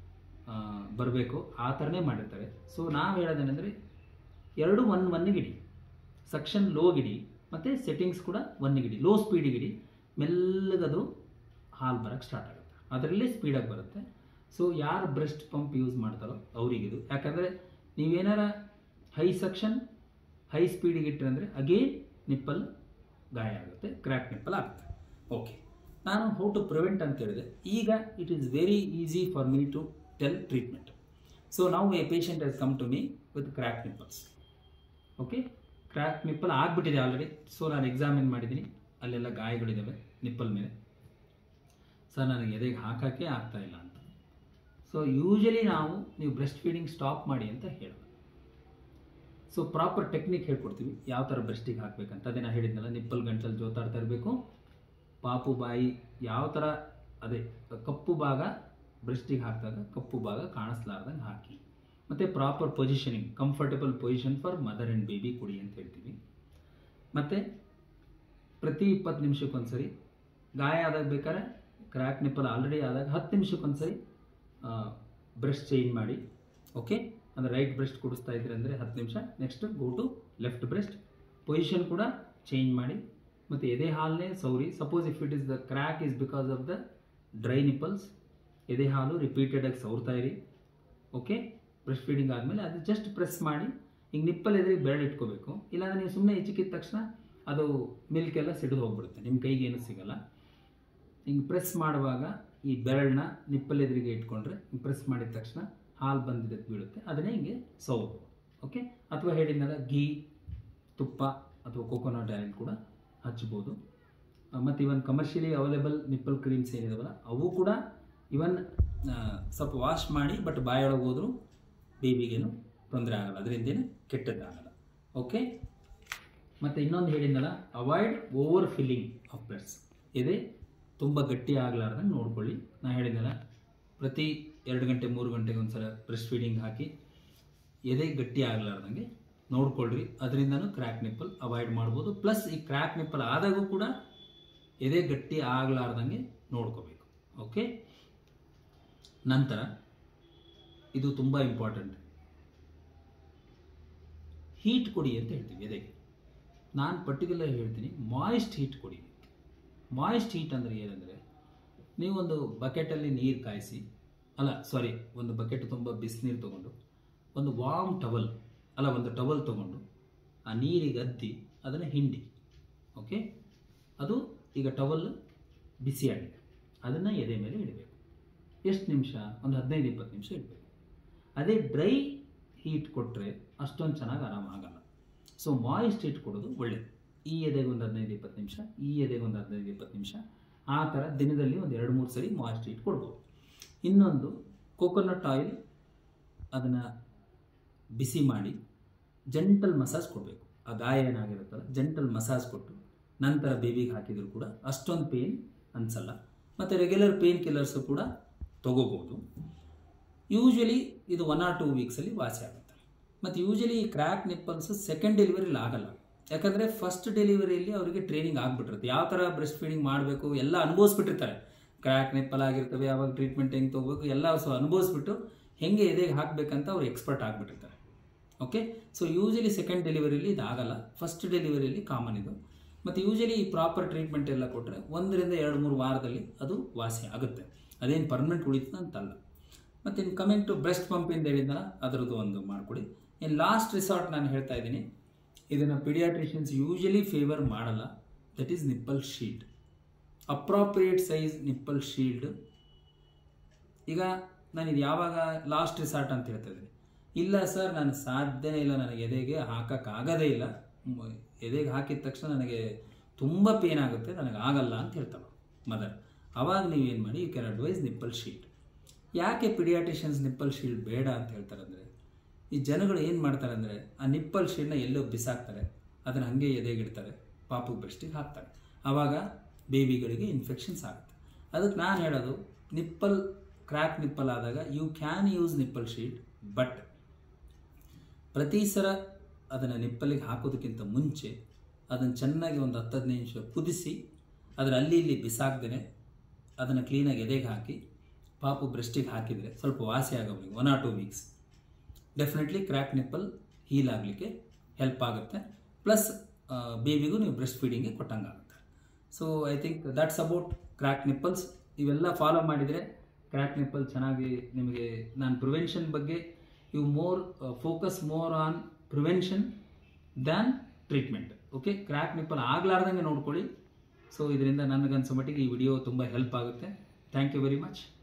A: ಬರಬೇಕು ಆ ಥರನೇ ಮಾಡಿರ್ತಾರೆ. ಸೊ ನಾವು ಹೇಳೋದೇನೆಂದರೆ ಎರಡು ಒನ್ ಒನ್ನಿಗಿಡಿ, ಸಕ್ಷನ್ ಲೋಗಿಡಿ ಮತ್ತು ಸೆಟ್ಟಿಂಗ್ಸ್ ಕೂಡ ಒನ್ನಿಗಿಡಿ, ಲೋ ಸ್ಪೀಡಿಗಿಡಿ. ಮೆಲ್ಲಗದು ಹಾಲು ಬರೋಕ್ಕೆ ಸ್ಟಾರ್ಟ್ ಆಗುತ್ತೆ, ಅದರಲ್ಲೇ ಸ್ಪೀಡಾಗಿ ಬರುತ್ತೆ. ಸೊ ಯಾರು ಬ್ರೆಸ್ಟ್ ಪಂಪ್ ಯೂಸ್ ಮಾಡ್ತಾರೋ ಅವರಿಗಿದು. ಯಾಕಂದರೆ ನೀವೇನಾರ ಹೈ ಸಕ್ಷನ್ ಹೈ ಸ್ಪೀಡಿಗೆ ಇಟ್ಟರೆ ಅಂದರೆ ಅಗೇನ್ ನಿಪ್ಪಲ್ ಗಾಯ ಆಗುತ್ತೆ, ಕ್ರ್ಯಾಕ್ ನಿಪ್ಪಲ್ ಆಗುತ್ತೆ. ಓಕೆ, ನಾನು ಹೌ ಟು ಪ್ರಿವೆಂಟ್ ಅಂತ ಹೇಳಿದೆ. ಈಗ it is very easy for me to tell treatment. So ನಾವು a patient has come to me with crack nipples. Okay, crack nipple ಆಗಿಬಿಟ್ಟಿದೆ ಆಲ್ರೆಡಿ. ಸೊ ನಾನು ಎಕ್ಸಾಮಿನ್ ಮಾಡಿದ್ದೀನಿ, ಅಲ್ಲೆಲ್ಲ ಗಾಯಗಳಿದ್ದಾವೆ ನಿಪ್ಪಲ್ ಮೇಲೆ. ಸರ್ ನನಗೆ ಎದೆಗೆ ಹಾಕೋಕ್ಕೆ ಆಗ್ತಾಯಿಲ್ಲ ಅಂತ. ಸೊ ಯೂಶಲಿ ನಾವು ನೀವು ಬ್ರೆಸ್ಟ್ ಫೀಡಿಂಗ್ ಸ್ಟಾಪ್ ಮಾಡಿ ಅಂತ ಹೇಳೋದು. ಸೊ ಪ್ರಾಪರ್ ಟೆಕ್ನಿಕ್ ಹೇಳ್ಕೊಡ್ತೀವಿ, ಯಾವ ಥರ ಬ್ರೆಸ್ಟಿಗೆ ಹಾಕಬೇಕಂತ. ಅದೇ ನಾನು ಹೇಳಿದ್ನಲ್ಲ, ನಿಪ್ಪಲ್ ಗಂಟಲು ಜೋತಾಡ್ತಾ ಇರಬೇಕು. ಪಾಪು ಬಾಯಿ ಯಾವ ಥರ ಅದೇ ಕಪ್ಪು ಭಾಗ ಬ್ರೆಸ್ಟಿಗೆ ಹಾಕಿದಾಗ ಕಪ್ಪು ಭಾಗ ಕಾಣಿಸ್ಲಾರ್ದಂಗೆ ಹಾಕಿ. ಮತ್ತು proper positioning, comfortable position for mother and baby ಕೊಡಿ ಅಂತ ಹೇಳ್ತೀವಿ. ಮತ್ತು ಪ್ರತಿ ಇಪ್ಪತ್ತು ನಿಮಿಷಕ್ಕೊಂದ್ಸರಿ ಗಾಯ ಆದಾಗ ಬೇಕಾದ್ರೆ ಕ್ರ್ಯಾಕ್ ನಿಪ್ಪಲ್ ಆಲ್ರೆಡಿ ಆದಾಗ ಹತ್ತು ನಿಮಿಷಕ್ಕೊಂದ್ಸರಿ ಬ್ರೆಸ್ಟ್ ಚೇಂಜ್ ಮಾಡಿ. ಓಕೆ, ಅಂದರೆ ರೈಟ್ ಬ್ರೆಸ್ಟ್ ಕುಡಿಸ್ತಾ ಇದ್ರೆ ಅಂದರೆ ಹತ್ತು ನಿಮಿಷ, next go to left breast, position ಕೂಡ ಚೇಂಜ್ ಮಾಡಿ. ಮತ್ತು ಎದೆ ಹಾಲನ್ನೇ sorry. Suppose if it is the crack is because of the dry nipples, ಎದೆ ಹಾಲು ರಿಪೀಟೆಡಾಗಿ ಸೌರ್ತಾ ಇರಿ. ಓಕೆ, ಬ್ರೆಸ್ಟ್ ಫೀಡಿಂಗ್ ಆದಮೇಲೆ ಅದು ಜಸ್ಟ್ ಪ್ರೆಸ್ ಮಾಡಿ ಹಿಂಗೆ ನಿಪ್ಪಲ್ ಎದುರಿಗೆ ಬೆರಳು ಇಟ್ಕೋಬೇಕು. ಇಲ್ಲಾಂದರೆ ನೀವು ಸುಮ್ಮನೆ ಹೆಚ್ಚಿಕ್ಕಿದ ತಕ್ಷಣ ಅದು ಮಿಲ್ಕ್ ಎಲ್ಲ ಸಿಡಿದು ಹೋಗ್ಬಿಡುತ್ತೆ, ನಿಮ್ಮ ಕೈಗೆ ಏನೂ ಸಿಗೋಲ್ಲ. ಹಿಂಗೆ ಪ್ರೆಸ್ ಮಾಡುವಾಗ ಈ ಬೆರಳನ್ನ ನಿಪ್ಪಲ್ ಎದುರಿಗೆ ಇಟ್ಕೊಂಡ್ರೆ ಹಿಂಗೆ ಪ್ರೆಸ್ ಮಾಡಿದ ತಕ್ಷಣ ಹಾಲು ಬಂದಿದ್ದಕ್ಕೆ ಬೀಳುತ್ತೆ, ಅದನ್ನೇ ಹಿಂಗೆ ಸೌರ್ಬೋದು. ಓಕೆ, ಅಥವಾ ಹೇಳಿದ್ನಲ್ಲ ಗೀ, ತುಪ್ಪ ಅಥವಾ ಕೋಕೋನಟ್ ಆಯಿಲ್ ಕೂಡ ಹಚ್ಬೋದು. ಮತ್ತು even commercially available nipple creams ಏನಿದಾವಲ್ಲ ಅವು ಕೂಡ ಇವನ್ ಸ್ವಲ್ಪ ವಾಶ್ ಮಾಡಿ ಬಟ್ ಬಾಯೊಳಗೆ ಹೋದರೂ ಬೇಬಿಗೇನು ತೊಂದರೆ ಆಗಲ್ಲ, ಅದರಿಂದೇನು ಕೆಟ್ಟದ್ದಾಗಲ್ಲ. ಓಕೆ. ಮತ್ತು ಇನ್ನೊಂದು ಹೇಳಿದ್ನಲ್ಲ, avoid over filling of breasts. ಎದೆ ತುಂಬ ಗಟ್ಟಿ ಆಗಲಾರ್ದಂಗೆ ನೋಡ್ಕೊಳ್ಳಿ. ನಾನು ಹೇಳಿದ್ನಲ್ಲ, ಪ್ರತಿ ಎರಡು ಗಂಟೆ ಮೂರು ಗಂಟೆಗೆ ಒಂದು ಸಲ ಬ್ರೆಸ್ಟ್ ಫೀಡಿಂಗ್ ಹಾಕಿ ಎದೆ ಗಟ್ಟಿ ಆಗಲಾರ್ದಂಗೆ ನೋಡ್ಕೊಳ್ರಿ. ಅದರಿಂದನೂ ಕ್ರ್ಯಾಕ್ ನಿಪ್ಪಲ್ ಅವಾಯ್ಡ್ ಮಾಡ್ಬೋದು. ಪ್ಲಸ್ ಈ ಕ್ರ್ಯಾಕ್ ನಿಪ್ಪಲ್ ಆದಾಗೂ ಕೂಡ ಎದೆ ಗಟ್ಟಿ ಆಗಲಾರ್ದಂಗೆ ನೋಡ್ಕೋಬೇಕು. ಓಕೆ. ನಂತರ ಇದು ತುಂಬ ಇಂಪಾರ್ಟೆಂಟ್, ಹೀಟ್ ಕೊಡಿ ಅಂತ ಹೇಳ್ತೀವಿ ಎದೆಗೆ. ನಾನು ಪರ್ಟಿಕ್ಯುಲರ್ ಹೇಳ್ತೀನಿ, ಮಾಯಿಸ್ಟ್ ಹೀಟ್ ಕೊಡಿ. ಮಾಯಿಸ್ಟ್ ಹೀಟ್ ಅಂದರೆ ಏನಂದರೆ, ನೀವೊಂದು ಬಕೆಟಲ್ಲಿ ನೀರು ಕಾಯಿಸಿ, ಅಲ್ಲ ಸಾರಿ ಒಂದು ಬಕೆಟ್ ತುಂಬ ಬಿಸಿನೀರು ತೊಗೊಂಡು ಒಂದು ವಾರ್ಮ್ ಟವಲ್ ಅಲ್ಲ ಒಂದು ಟವಲ್ ತೊಗೊಂಡು ಆ ನೀರಿಗೆ ಅದ್ದಿ ಅದನ್ನು ಹಿಂಡಿ. ಓಕೆ. ಅದು ಈಗ ಟವಲ್ ಬಿಸಿಯಾಗಿದೆ, ಅದನ್ನು ಎದೆ ಮೇಲೆ ಇಡಬೇಕು. ಎಷ್ಟು ನಿಮಿಷ? ಒಂದು ಹದಿನೈದು ಇಪ್ಪತ್ತು ನಿಮಿಷ ಇಡಬೇಕು. ಅದೇ ಡ್ರೈ ಹೀಟ್ ಕೊಟ್ಟರೆ ಅಷ್ಟೊಂದು ಚೆನ್ನಾಗಿ ಆರಾಮಾಗಲ್ಲ. ಸೊ ಮಾಯಿಸ್ಟ್ ಹೀಟ್ ಕೊಡೋದು ಒಳ್ಳೆಯದು. ಈ ಎದೆಗೆ ಒಂದು ಹದಿನೈದು ಇಪ್ಪತ್ತು ನಿಮಿಷ, ಈ ಎದೆಗೆ ಒಂದು ಹದಿನೈದು ಇಪ್ಪತ್ತು ನಿಮಿಷ, ಆ ಥರ ದಿನದಲ್ಲಿ ಒಂದು ಎರಡು ಮೂರು ಸರಿ ಮಾಯಿಸ್ಟ್ ಹೀಟ್ ಕೊಡ್ಬೋದು. ಇನ್ನೊಂದು ಕೋಕೋನಟ್ ಆಯಿಲ್, ಅದನ್ನು ಬಿಸಿ ಮಾಡಿ ಜೆಂಟಲ್ ಮಸಾಜ್ ಕೊಡಬೇಕು. ಆ ಗಾಯ ಏನಾಗಿರುತ್ತಲ್ಲ ಜೆಂಟಲ್ ಮಸಾಜ್ ಕೊಟ್ಟು ನಂತರ ಬೇಬಿಗೆ ಹಾಕಿದರೂ ಕೂಡ ಅಷ್ಟೊಂದು ಪೇಯ್ನ್ ಅನಿಸಲ್ಲ. ಮತ್ತು ರೆಗ್ಯುಲರ್ ಪೇಯ್ನ್ ಕಿಲ್ಲರ್ಸು ಕೂಡ ತೊಗೋಬೋದು. ಯೂಶ್ವಲಿ ಇದು ಒನ್ ಆರ್ ಟೂ ವೀಕ್ಸಲ್ಲಿ ವಾಸಿ ಆಗುತ್ತೆ. ಮತ್ತು ಯೂಶ್ವಲಿ ಈ ಕ್ರ್ಯಾಕ್ ನಿಪ್ಪಲ್ಸು ಸೆಕೆಂಡ್ ಡೆಲಿವರಿಲಿ ಆಗಲ್ಲ. ಯಾಕಂದರೆ ಫಸ್ಟ್ ಡೆಲಿವರಿಯಲ್ಲಿ ಅವರಿಗೆ ಟ್ರೈನಿಂಗ್ ಆಗಿಬಿಟ್ಟಿರುತ್ತೆ, ಯಾವ ಥರ ಬ್ರೆಸ್ಟ್ ಫೀಡಿಂಗ್ ಮಾಡಬೇಕು ಎಲ್ಲ ಅನುಭವಿಸ್ಬಿಟ್ಟಿರ್ತಾರೆ. ಕ್ರ್ಯಾಕ್ ನಿಪ್ಪಲ್ ಆಗಿರ್ತವೆ, ಯಾವಾಗ ಟ್ರೀಟ್ಮೆಂಟ್ ಹೆಂಗೆ ತೊಗೋಬೇಕು ಎಲ್ಲ ಸೊ ಅನುಭವಿಸ್ಬಿಟ್ಟು ಹೆಂಗೆ ಎದೆಗೆ ಹಾಕಬೇಕಂತ ಅವ್ರು ಎಕ್ಸ್ಪರ್ಟ್ ಆಗಿಬಿಟ್ಟಿರ್ತಾರೆ. ಓಕೆ. ಸೊ ಯೂಶ್ವಲಿ ಸೆಕೆಂಡ್ ಡೆಲಿವರಿಲಿ ಇದು ಆಗಲ್ಲ, ಫಸ್ಟ್ ಡೆಲಿವರಿಯಲ್ಲಿ ಕಾಮನ್ ಇದು. ಮತ್ತು ಯೂಶ್ವಲಿ ಈ ಪ್ರಾಪರ್ ಟ್ರೀಟ್ಮೆಂಟ್ ಎಲ್ಲ ಕೊಟ್ಟರೆ ಒಂದರಿಂದ ಎರಡು ಮೂರು ವಾರದಲ್ಲಿ ಅದು ವಾಸಿ ಆಗುತ್ತೆ, ಅದೇನು ಪರ್ಮನೆಂಟ್ ಉಳಿತದೆ ಅಂತಲ್ಲ. ಮತ್ತು ಇನ್ನು ಕಮಿಂಗ್ ಟು ಬ್ರೆಸ್ಟ್ ಪಂಪಿಂದ ಹೇಳಿದ್ನಲ್ಲ, ಅದರದ್ದು ಒಂದು ಮಾಡಿಕೊಡಿ. ಇನ್ನು ಲಾಸ್ಟ್ ರಿಸಾರ್ಟ್ ನಾನು ಹೇಳ್ತಾ ಇದ್ದೀನಿ, ಇದನ್ನು ಪೀಡಿಯಾಟ್ರಿಷಿಯನ್ಸ್ ಯೂಶ್ವಲಿ ಫೇವರ್ ಮಾಡಲ್ಲ, that is nipple shield. Appropriate size nipple shield. ಈಗ ನಾನು ಇದು ಯಾವಾಗ ಲಾಸ್ಟ್ ರಿಸಾರ್ಟ್ ಅಂತ ಹೇಳ್ತಾ ಇದ್ದೀನಿ, ಇಲ್ಲ ಸರ್ ನಾನು ಸಾಧ್ಯನೇ ಇಲ್ಲ, ನನಗೆ ಎದೆಗೆ ಹಾಕೋಕ್ಕಾಗೋದೇ ಇಲ್ಲ, ಎದೆಗೆ ಹಾಕಿದ ತಕ್ಷಣ ನನಗೆ ತುಂಬ ಪೇನ್ ಆಗುತ್ತೆ, ನನಗೆ ಆಗಲ್ಲ ಅಂತ ಹೇಳ್ತಾವೆ ಮದರ್. ಆವಾಗ ನೀವೇನು ಮಾಡಿ, you can advise nipple shield. ಯಾಕೆ ಪಿಡಿಯಾಟ್ರಿಷಿಯನ್ಸ್ ನಿಪ್ಪಲ್ ಶೀಲ್ಡ್ ಬೇಡ ಅಂತ ಹೇಳ್ತಾರೆ ಅಂದರೆ, ಈ ಜನಗಳು ಏನು ಮಾಡ್ತಾರೆ ಅಂದರೆ ಆ ನಿಪ್ಪಲ್ ಶೀಲ್ಡ್ನ ಎಲ್ಲೋ ಬಿಸಾಕ್ತಾರೆ, ಅದನ್ನು ಹಾಗೆ ಎದೆಗಿಡ್ತಾರೆ, ಪಾಪು ಬ್ರೆಸ್ಟಿಗೆ ಹಾಕ್ತಾರೆ, ಆವಾಗ ಬೇಬಿಗಳಿಗೆ ಇನ್ಫೆಕ್ಷನ್ಸ್ ಆಗುತ್ತೆ. ಅದಕ್ಕೆ ನಾನು ಹೇಳೋದು, ನಿಪ್ಪಲ್ ಕ್ರ್ಯಾಕ್ ನಿಪ್ಪಲ್ ಆದಾಗ you can use nipple shield, but ಪ್ರತಿ ಸಲ ಅದನ್ನು ನಿಪ್ಪಲಿಗೆ ಹಾಕೋದಕ್ಕಿಂತ ಮುಂಚೆ ಅದನ್ನು ಚೆನ್ನಾಗಿ ಒಂದು ಹತ್ತು ಹದಿನೈದು ನಿಮಿಷ ಕುದಿಸಿ ಅದರ ಅಲ್ಲಿ ಇಲ್ಲಿ ಬಿಸಾಕ್ದೇ ಅದನ್ನು ಕ್ಲೀನಾಗಿ ಎದೆಗೆ ಹಾಕಿ ಪಾಪು ಬ್ರೆಸ್ಟಿಗೆ ಹಾಕಿದರೆ ಸ್ವಲ್ಪ ವಾಸಿ ಆಗೋರಿಗೆ one or two weeks definitely crack nipple heal ಆಗಲಿಕ್ಕೆ ಹೆಲ್ಪ್ ಆಗುತ್ತೆ. ಪ್ಲಸ್ ಬೇಬಿಗೂ ನೀವು ಬ್ರೆಸ್ಟ್ ಫೀಡಿಂಗ್ಗೆ ಕೊಟ್ಟಂಗೆ ಆಗುತ್ತೆ. So I think that's about crack nipples. ಇವೆಲ್ಲ ಫಾಲೋ ಮಾಡಿದರೆ ಕ್ರ್ಯಾಕ್ ನಿಪ್ಪಲ್ ಚೆನ್ನಾಗಿ ನಿಮಗೆ, ನಾನು ಪ್ರಿವೆನ್ಷನ್ ಬಗ್ಗೆ you more focus more on prevention than treatment. Okay. Crack nipple ಆಗಲಾರ್ದಂಗೆ ನೋಡ್ಕೊಳ್ಳಿ. ಸೊ ಇದರಿಂದ ನನಗನ್ಸೋ ಮಟ್ಟಿಗೆ ಈ ವಿಡಿಯೋ ತುಂಬ ಹೆಲ್ಪ್ ಆಗುತ್ತೆ. Thank you very much.